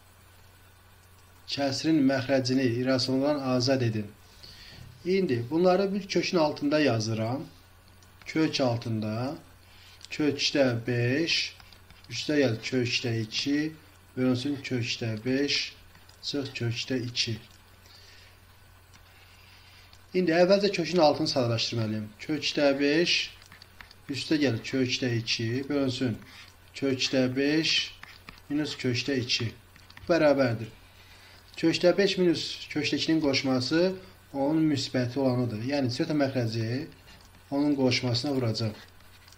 məxrəcini irrasionaldan azad edin. İndi bunları bir kökün altında yazıram. Kök altında kökdə 5 üstə gəl kökdə 2 bölünsün kökdə 5 çıx kökdə 2. İndi əvvəlcə kökün altını sadələşdirməliyim. Kökdə 5 üstə gəl kökdə 2 bölünsün kökdə 5 minus kökdə 2 bərabərdir. Kökdə 5 minus kökdə 2-nin qoşması onun müsbəti olanıdır. Yəni siyota məxrəci onun qoşmasına vuracaq.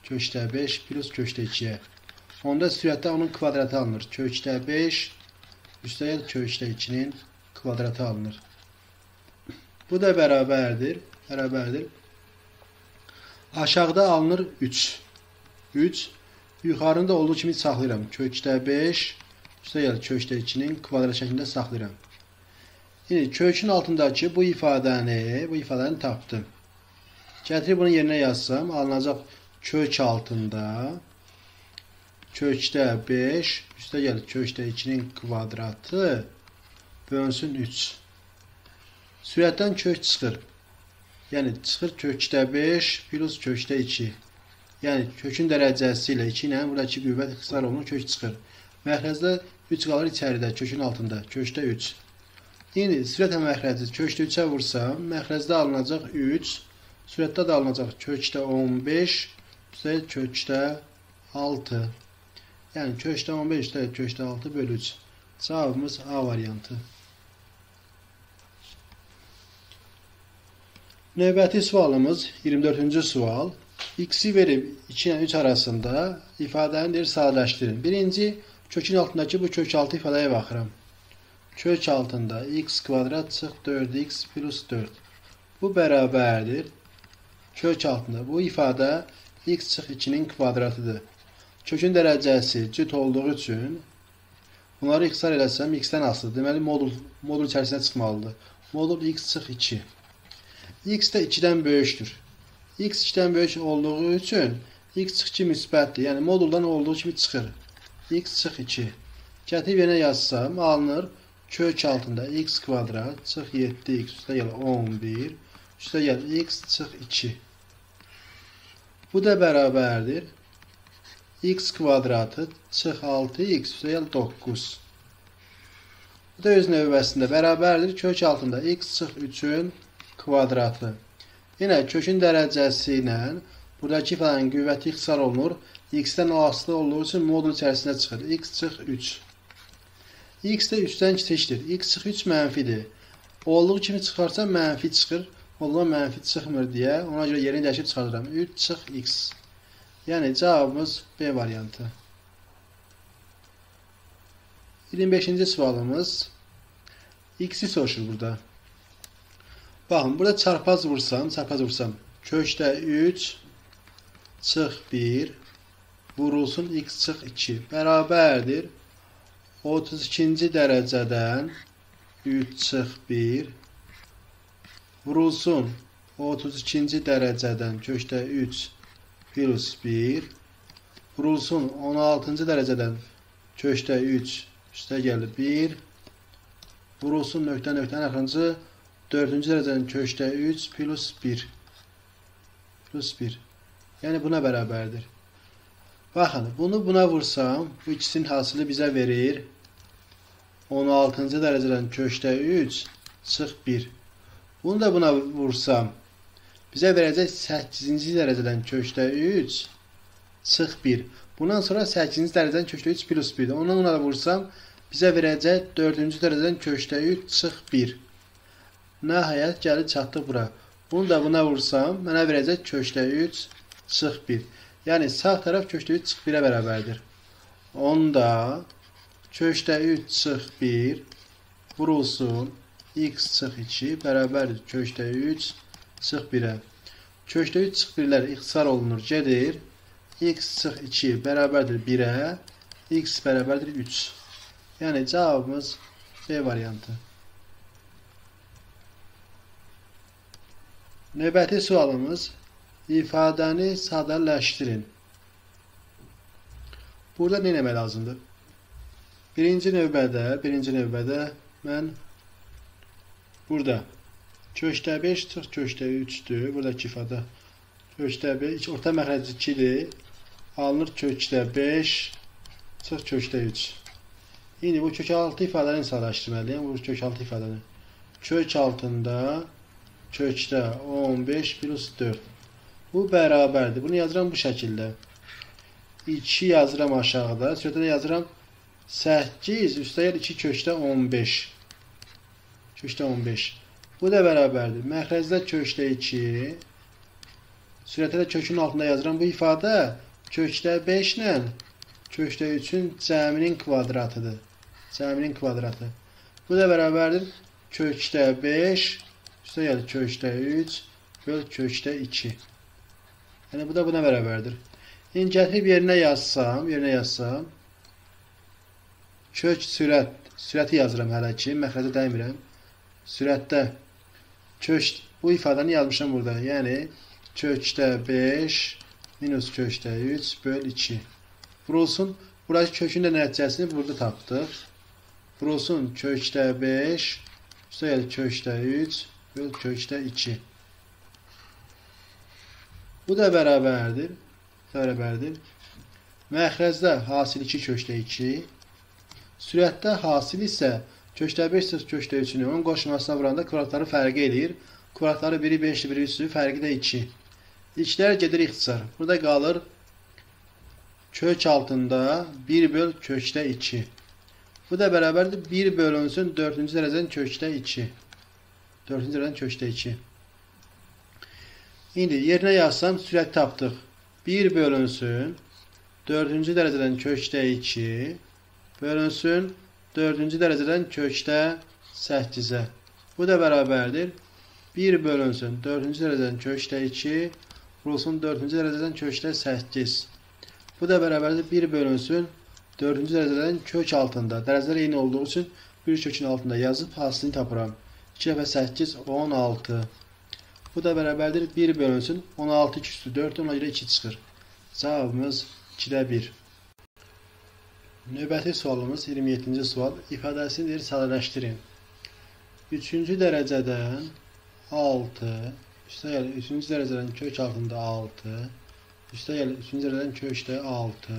kökdə 5 plus kökdə 2'ye. Onda sürətdə onun kvadratı alınır. Kökdə 5 üstəgəl kökdə 2'nin kvadratı alınır. Bu da bərabərdir. Aşağıda alınır 3. 3. Yuxarında olduğu kimi saxlayıram. Kökdə 5 üstəgəl kökdə 2'nin kvadrat şəklində saxlayıram. Şimdi kökün altındakı bu ifadəni tapdım. Gətirib bunu yerinə yazsam, alınacaq kök altında kökdə 5 üstəgəl kökdə 2'nin kvadratı bölünsün 3. Sürətdən kök çıxır. Yəni çıxır kökdə 5 plus kökdə 2. Yəni kökün dərəcəsi ilə 2 ilə buradakı qüvvət ixtisar olunur, kök çıxır. Məxrəcdə 3 qalır içəridə, kökün altında, kökdə 3. İndi sürətlə məxrəci kökdə 3'ə vursam, məxrəcdə alınacaq 3, sürətdə də alınacaq kökdə 15, üstəgəl kökdə 6. Yəni kökdə 15 üstəgəl kökdə 6 bölü 3. Cavabımız A variantı. Növbəti sualımız 24-cü sual. X-i verib 2 ilə 3 arasında ifadəni deyir sadələşdirin. Birinci, kökün altındakı bu kök altı ifadəyə baxıram. Kök altında x kvadrat çıx 4x plus 4. Bu bərabərdir. Kök altında bu ifadə x çıx 2'nin kvadratıdır. Kökün dərəcəsi cüt olduğu üçün bunları ixtisar eləsəm x-dən asılıdır. Deməli modul içərisinə çıxmalıdır. Modul x çıx 2. X də 2'dən böyükdür. X 2'dən böyük olduğu üçün x çıx 2 müsbətdir. Yəni moduldan olduğu kimi çıxır. X çıx 2. Gətirib yerinə yazsam alınır. Kök altında x kvadrat çıx 7x üstəgəl 11 üstəgəl x çıx 2. Bu da bərabərdir. X kvadratı çıx 6x üstəgəl 9. Bu da öz növbəsində bərabərdir. Kök altında x çıx 3'ün kvadratı. Yenə kökün dərəcəsi ilə buradakı ifadənin qüvvəti ixtisar olunur. X-dən asılı olduğu üçün modul içərisinə çıxır. X çıx 3. X də 3'dən kiçikdir. X çıx 3 mənfidir. Olduğu kimi çıxarsa mənfi çıxır. Moduldan mənfi çıxmır deyə ona görə yerini dəyişib çıxardıram. 3 çıx x. Yəni cavabımız B variantı. 25-ci sualımız X-i soruşur burada. Baxın, burada çarpaz vursam, kökdə 3 çıx 1 vurulsun x çıx 2 bərabərdir. 32-ci dərəcədən 3 çıx 1 vurulsun 32-ci dərəcədən kökdə 3 plus 1 vurulsun 16-cı dərəcədən kökdə 3 üstəgəl 1 vurulsun nöqtə axırıncı 4-cü dərəcədən kökdə 3 plus 1 yəni buna bərabərdir. Baxın, bunu buna vursam bu ikisinin hasılı bizə verir 16-cı dərəcədən kökdə 3 çıx 1. Bunu da buna vursam bizə verəcək 8-ci dərəcədən kökdə 3 çıx 1. Bundan sonra 8-ci dərəcədən kökdə 3 plus 1. Ondan ona da vursam bizə verəcək 4-cü dərəcədən kökdə 3 çıx 1. Nəhayət gəlib çatdıq bura. Bunu da buna vursam mənə verəcək kökdə 3 çıx 1. Yəni sağ tərəf kökdə 3 çıx 1'ə bərabərdir. Onda kökdə 3 çıx 1 vurulsun x çıx 2 bərabərdir kökdə 3 çıx 1'ə. Kökdə 3 çıx 1'lər ixtisar olunur, gedir. X çıx 2 bərabərdir 1'ə, x bərabərdir 3. Yəni cavabımız B variantı. Növbəti sualımız ifadəni sadələşdirin. Burada nə etmək lazımdır? Birinci növbədə mən burada kökdə 5 çıx kökdə 3'dür. Buradakı ifadə kökdə 5, orta məxrəc 2'dir. Alınır kökdə 5 çıx kökdə 3. İndi bu kök altı ifadəni sadələşdirməliyəm. Bu kök altı ifadəni. Kök altında kökdə 15 plus 4. Bu bərabərdir. Bunu yazıram bu şəkildə. 2 yazıram aşağıda. Sürətdə də yazıram 8 üstəgəl 2 kökdə 15. Kökdə 15. Bu da bərabərdir. Məxrəcdə kökdə 2 Sürətə də kökün altında yazıram. Bu ifadə kökdə 5 ilə kökdə 3-ün cəminin kvadratıdır. Cəminin kvadratı. Bu da bərabərdir kökdə 5 üstəgəl kökdə 3 böl kökdə 2. Yəni bu da buna bərabərdir. İndi gətirib yerinə yazsam, kök sürəti yazıram hələ ki, məxrəcə dəymirəm. Sürətdə kök bu ifadəni yazmışam burada. Yəni kökdə 5 minus kökdə 3 böl 2. Vurulsun. Buradakı kökün də nəticəsini burada tapdıq. Vurulsun kökdə 5 üstəgəl kökdə 3 böl kökdə 2. Bu da bərabərdir. Məxrəcdə hasil 2 kökdə 2. Sürətdə hasil isə kökdə 5 sıx kökdə 3-ünü 10 qoşulmasına vuranda kvadratları fərqi eləyir. Kvadratları biri 5-dir, biri 3-dür, fərqi də 2. İkilər gedir ixtisar. Burada qalır kök altında 1 böl kökdə 2. Bu da bərabərdir 1 bölünsün 4-cü dərəcədən kökdə 2. 4-cü dərəcədən kökdə 2. İndi yerinə yazsam sürət tapdıq. 1 bölünsün 4-cü dərəcədən kökdə 2 bölünsün 4-cü dərəcədən kökdə 8-ə. Bu da bərabərdir 1 bölünsün 4-cü dərəcədən kökdə 2 vurulsun 4-cü dərəcədən kökdə 8. Bu da bərabərdir 1 bölünsün 4-cü dərəcədən kök altında. Dərəcələr eyni olduğu üçün bir kökün altında yazıb hasilini tapıram. 2 dəfə 8 16. Bu da bərabərdir 1 bölünsün 16 2 üstü 4 ona görə 2 çıxır. Cavabımız 2-də 1. Növbəti sualımız 27-ci sual. İfadəsini deyir sadələşdirin. 3-cü dərəcədən 6 üstəgəl 3-cü dərəcədən kök altında 6 üstəgəl 3-cü dərəcədən kökdə 6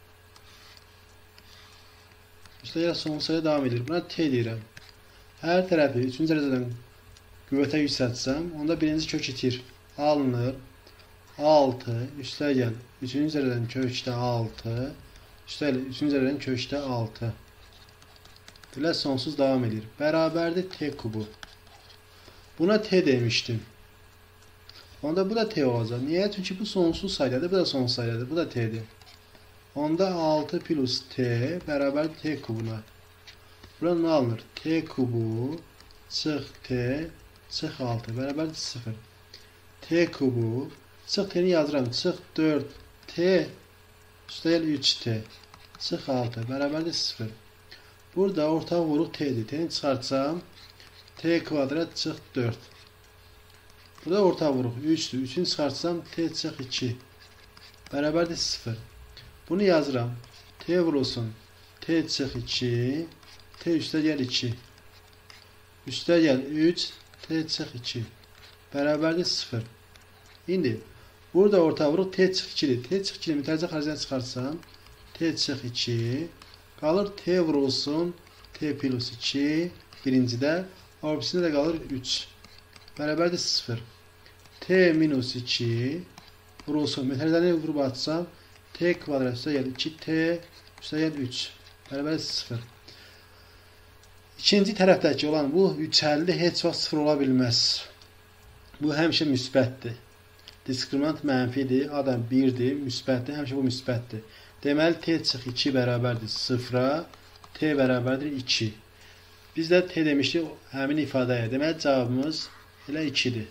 üstəgəl son sayı davam edir. Buna T deyirəm. Hər tərəfi 3-cü dərəcədən qüvvətə yüksəltsəm, onda birinci kök itir. Alınır 6 üstəgəl 3-cü dərəcədən kökdə 6 üstəgəl 3-cü dərəcədən kökdə 6. Belə sonsuz davam edir. Bərabərdir T kubu. Buna T demişdim. Onda bu da T olacaq. Niyə? Çünki bu sonsuz saydadır, bu da sonsuz saydadır. Bu da T'dir. Onda 6 plus T bərabərdir T kubuna. Bura nə alınır? T kubu çıx T çıx 6 bərabərdir 0. T kubu çıx T'ni yazıram. Çıx 4 T üstəgəl 3T çıx 6 bərabərdir 0. Burada ortaq vuruq T'dir. T'ni çıxartsam T kvadrat çıx 4. Burada ortaq vuruq 3'dür. 3'ünü çıxartsam T çıx 2 bərabərdir 0. Bunu yazıram. T vurulsun T çıx 2 T üstəgəl 2 üstəgəl 3 T çıx 2 bərabərdir 0. İndi burada ortaq vuruq T çıx 2'dir. T çıx 2'ni mütərizə xərcdən çıxarsam T çıx 2 qalır T vurulsun T plus 2 birincidə obirisində də qalır 3 bərabərdir 0. T minus 2 vurulsun mütərizəni vurub atsam T kvadrat üstəgəl 2T üstəgəl 3 bərabərdir 0. İkinci tərəfdəki olan bu 350 heç vaxt 0 ola bilməz. Bu həmişə müsbətdir. Diskriminant mənfidir, adam 1'dir, müsbətdir, həmişə bu müsbətdir. Deməli, T çıx 2 bərabərdir 0'a, T bərabərdir 2. Biz də T demişdik həmin ifadəyə. Deməli, cavabımız elə 2'dir.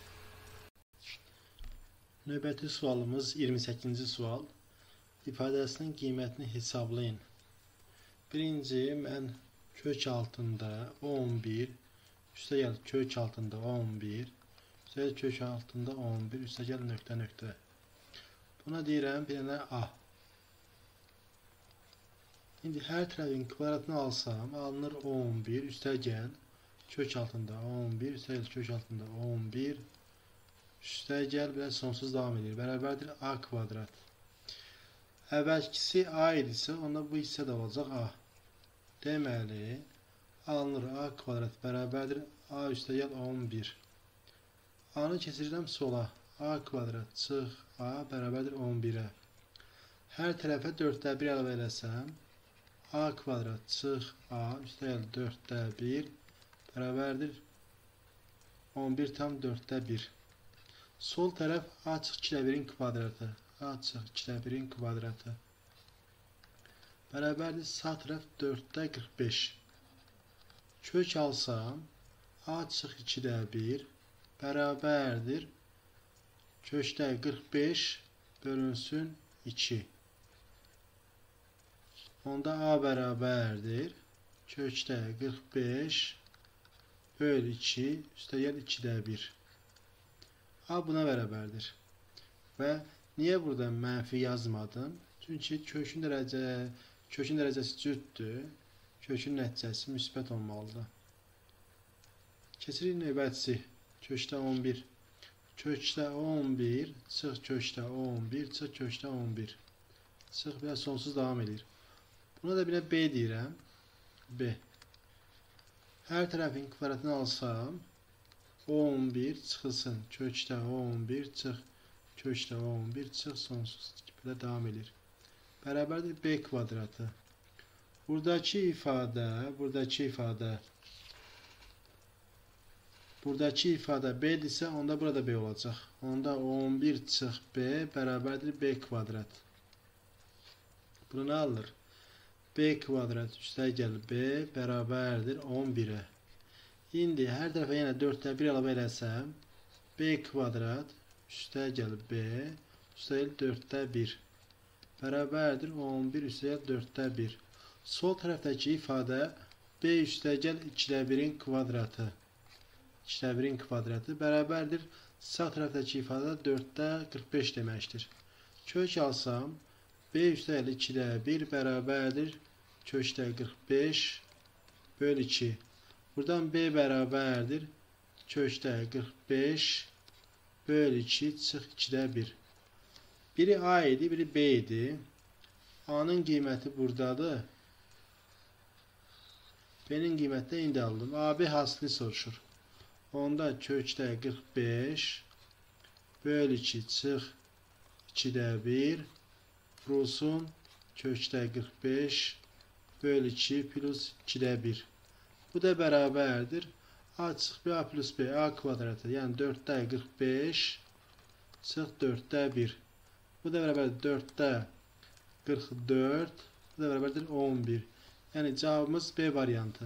Növbəti sualımız 28-ci sual. İfadəsinin qiymətini hesablayın. Birinci, mən kök altında 11, üstəgəl kök altında 11, üstəgəl kök altında 11, üstəgəl nöqtə. Buna deyirəm bir dənə A. İndi hər tərəfin kvadratını alsam, alınır 11, üstəgəl kök altında 11, üstəgəl kök altında 11, üstəgəl belə sonsuz davam edir. Bərabərdir A kvadrat. Əvvəlkisi A idisə, onda bu hissə də olacaq A. Deməli, alınır A kvadrat bərabərdir A üstəgəl 11. A-nı keçirirəm sola. A kvadrat çıx A bərabərdir 11'ə. Hər tərəfə 4'də 1 əlavə eləsəm, A kvadrat çıx A üstəgəl 4'də 1 bərabərdir 11 tam 4'də 1. Sol tərəf açıq 2-nin kvadratı. Açıq 2-nin kvadratı. Bərabərdir sağ tərəf 4/45. Kök alsam açıq 2/1 bərabərdir kökdə 45 bölünsün 2. Onda A bərabərdir kökdə 45 böl 2 üstəgəl 2/1. A buna bərabərdir. Və niyə burada mənfi yazmadım? Çünki kökün dərəcəsi cütdür. Kökün nəticəsi müsbət olmalıdır. Keçirik növbətçi. Kökdə 11. Kökdə 11 çıx kökdə 11 çıx kökdə 11. Çıx biraz sonsuz davam edir. Buna da bir B deyirəm. B. Hər tərəfin kvadratını alsam 11 çıxılsın. Kökdə 11 çıx kökdə 11 çıx sonsuz. Belə davam edir. Bərabərdir B kvadratı. Buradakı ifadə B'dirsə, onda burada B olacaq. Onda 11 çıx B bərabərdir B kvadrat. Bunu nə alır? B kvadrat üstəgəl B bərabərdir 11'ə. İndi hər tərəfə yenə 4'də 1 əlavə eləsəm, B kvadrat üstəgəl B üstəgəl 4'də 1 bərabərdir 11 üstəgəl 4'də 1. Sol tərəfdəki ifadə B üstəgəl 2'nin kvadratı. 2'nin kvadratı bərabərdir sağ tərəfdəki ifadə 4'də 45 deməkdir. Kök alsam B üstəgəl 2'də 1 bərabərdir kökdə 45 böl 2. Buradan B bərabərdir kökdə 45 böl 2 çıx 2'də 1. Biri A idi, biri B idi. A'nın qiyməti buradadır. B'nin qiyməti də indi aldım. AB hasilini soruşur. Onda kökdə 45 böl 2 çıx 2'də 1 vurulsun kökdə 45 böl 2 plus 2'də 1. Bu da bərabərdir. A çıx B A plus B A kvadratı. Yəni 4'də 45 çıx 4'də 1. Bu da bərabərdir 4'də 44. Bu da bərabərdir 11. Yəni cavabımız B variantı.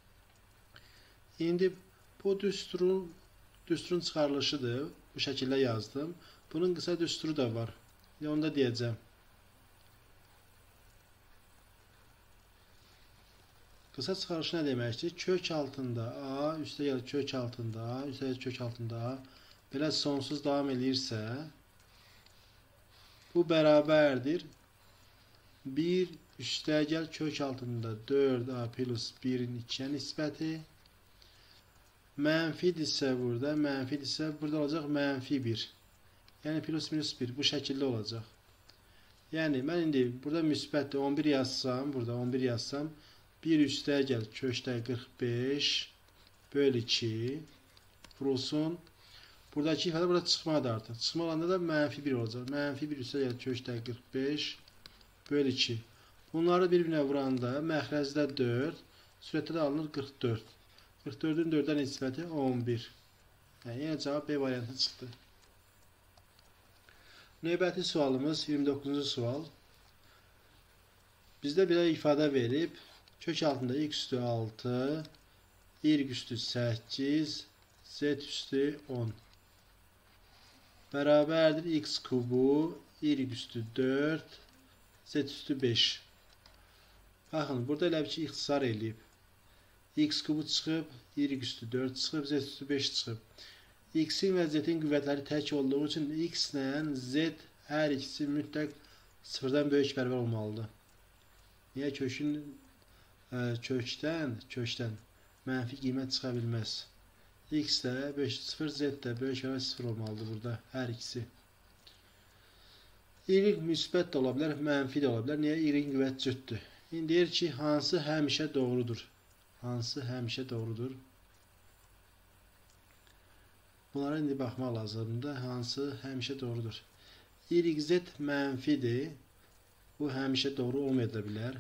İndi bu düsturun çıxarılışıdır. Bu şəkildə yazdım. Bunun qısa düsturu da var. Onu da deyəcəm. Qısa çıxarışı nə deməkdir? Kök altında A, üstəgəl kök altında A, üstəgəl kök altında A belə sonsuz davam edirsə, bu bərabərdir 1 üstəgəl kök altında 4A plus 1'in 2'yə nisbəti. Mənfidirsə burada olacaq mənfi 1. Yəni plus minus 1 bu şəkildə olacaq. Yəni mən indi burada müsbətdir 11 yazsam, burada 11 yazsam 1 üstəgəl kökdə 45 böl 2 vurulsun. Buradakı ifadə burada çıxmadı artıq. Çıxma olanda da mənfi 1 olacaq. Mənfi 1 üstəgəl kökdə 45 böl 2. Bunları bir-birinə vuranda məxrəcdə 4, sürətdə də alınır 44. 44'ün 4'ə nisbəti 11. Yəni yenə cavab B variantı çıxdı. Növbəti sualımız 29-cu sual. Bizdə belə ifadə verib, kök altında x üstü 6, y üstü 8, z üstü 10. Bərabərdir x kubu, y üstü 4, z üstü 5. Baxın, burada elə bir ki, ixtisar eləyib. X kubu çıxıb, y üstü 4 çıxıb, z üstü 5 çıxıb. X'in və z'in qüvvətləri tək olduğu üçün x ilə z hər ikisi mütləq sıfırdan böyük bərabər olmalıdır. Niyə? Kökdən mənfi qiymət çıxa bilməz. X də 0, z də böyük bərabər 0 olmalıdır burada hər ikisi. Y müsbət də ola bilər, mənfi də ola bilər. Niyə? Y-in qüvvət cütdür. İndi deyir ki, hansı həmişə doğrudur? Hansı həmişə doğrudur? Bunlara indi baxmaq lazımdır. Hansı həmişə doğrudur? YZ mənfidir. Bu həmişə doğru olmaya da bilər.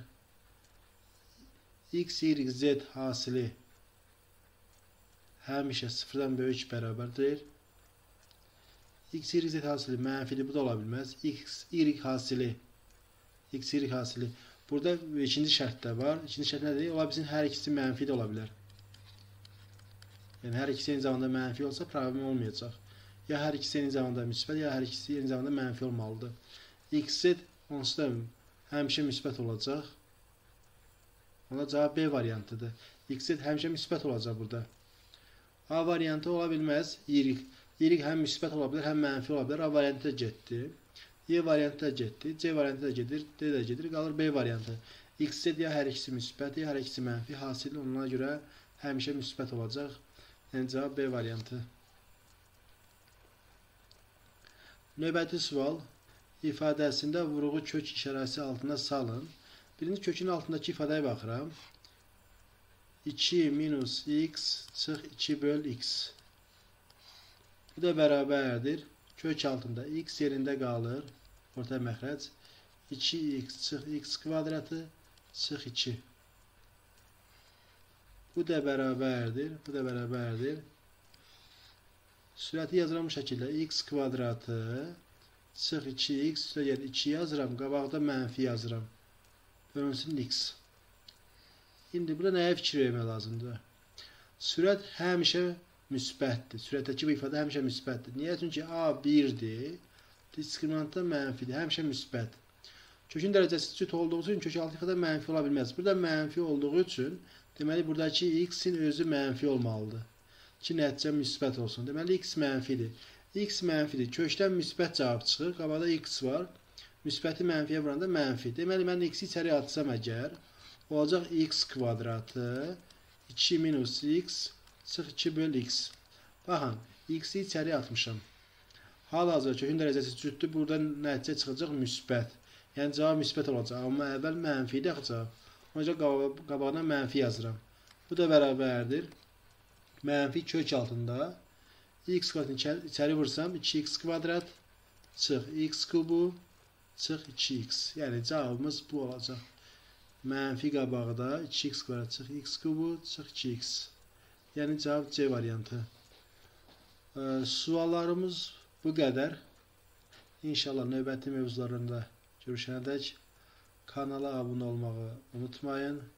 X, YZ hasili həmişə sıfırdan böyük bərabərdir. X, Y, Z hasili mənfili, bu da ola bilməz. X, Y hasili. X, Y hasili. Burada ikinci şərt də var. İkinci şərt nədir? Ola bilsin, hər ikisi mənfi də ola bilər. Yəni, hər ikisi eyni zamanda mənfi olsa problem olmayacaq. Ya hər ikisi eyni zamanda müsbət, ya hər ikisi eyni zamanda mənfi olmalıdır. X, Z onsuz da həmişə müsbət olacaq. Ona cavab B variantıdır. X, Z həmişə müsbət olacaq burada. A variantı ola bilməz. Y. Y həm müsbət ola bilər, həm mənfi ola bilər. A variantı da getdi. Y variantı da getdi. C variantı da gedir. D də gedir. Qalır B variantı. X, Z ya hər ikisi müsbət, ya hər ikisi mənfi. Hasil onuna görə həmişə müsbət olacaq. Yəni cavab B variantı. Növbəti sual. İfadəsində vurğu kök işarəsi altına salın. Birinci kökün altındakı ifadəyə baxıram. 2 minus x çıx 2 böl x. Bu da bərabərdir. Kök altında x yerində qalır. Orta məxrəc. 2x çıx x kvadratı çıx 2. Bu da bərabərdir. Bu da bərabərdir. Sürəti yazıram bu şəkildə. X kvadratı çıx 2x. Üstə 2 yazıram. Qabaqda mənfi yazıram. Bölünsün x. İndi burada nəyə fikir vermək lazımdır? Sürət həmişə müsbətdir. Sürətdəki bu ifadə həmişə müsbətdir. Niyə? Çünki A 1-dir. Diskriminantda mənfidir. Həmişə müsbət. Kökün dərəcəsi cüt olduğu üçün kök altı ifadə mənfi ola bilməz. Burada mənfi olduğu üçün deməli buradakı x-in özü mənfi olmalıdır. Ki nəticə müsbət olsun. Deməli x mənfidir. X mənfidir. Kökdən müsbət cavab çıxır. Qabaqda x var. Müsbəti mənfiyə vuranda mənfi. Deməli mən x-i içəri atsam əgər olacaq x kvadratı 2 minus x çıx 2 böl x. Baxın, x-i içəri atmışam. Hal-hazırda kökün dərəcəsi cütdür. Burada nəticə çıxacaq müsbət. Yəni cavab müsbət olacaq. Amma əvvəl mənfi idi axı cavab. Ona görə qabağına mənfi yazıram. Bu da bərabərdir. Mənfi kök altında x kvadratını içəri vursam 2x kvadrat çıx x kubu çıx 2x. Yəni cavabımız bu olacaq. Mənfi qabaqda 2x kvadrat çıx x kubu çıx 2x. Yəni cavab C variantı. Suallarımız bu qədər. İnşallah növbəti mövzularında görüşənədək kanala abunə olmağı unutmayın.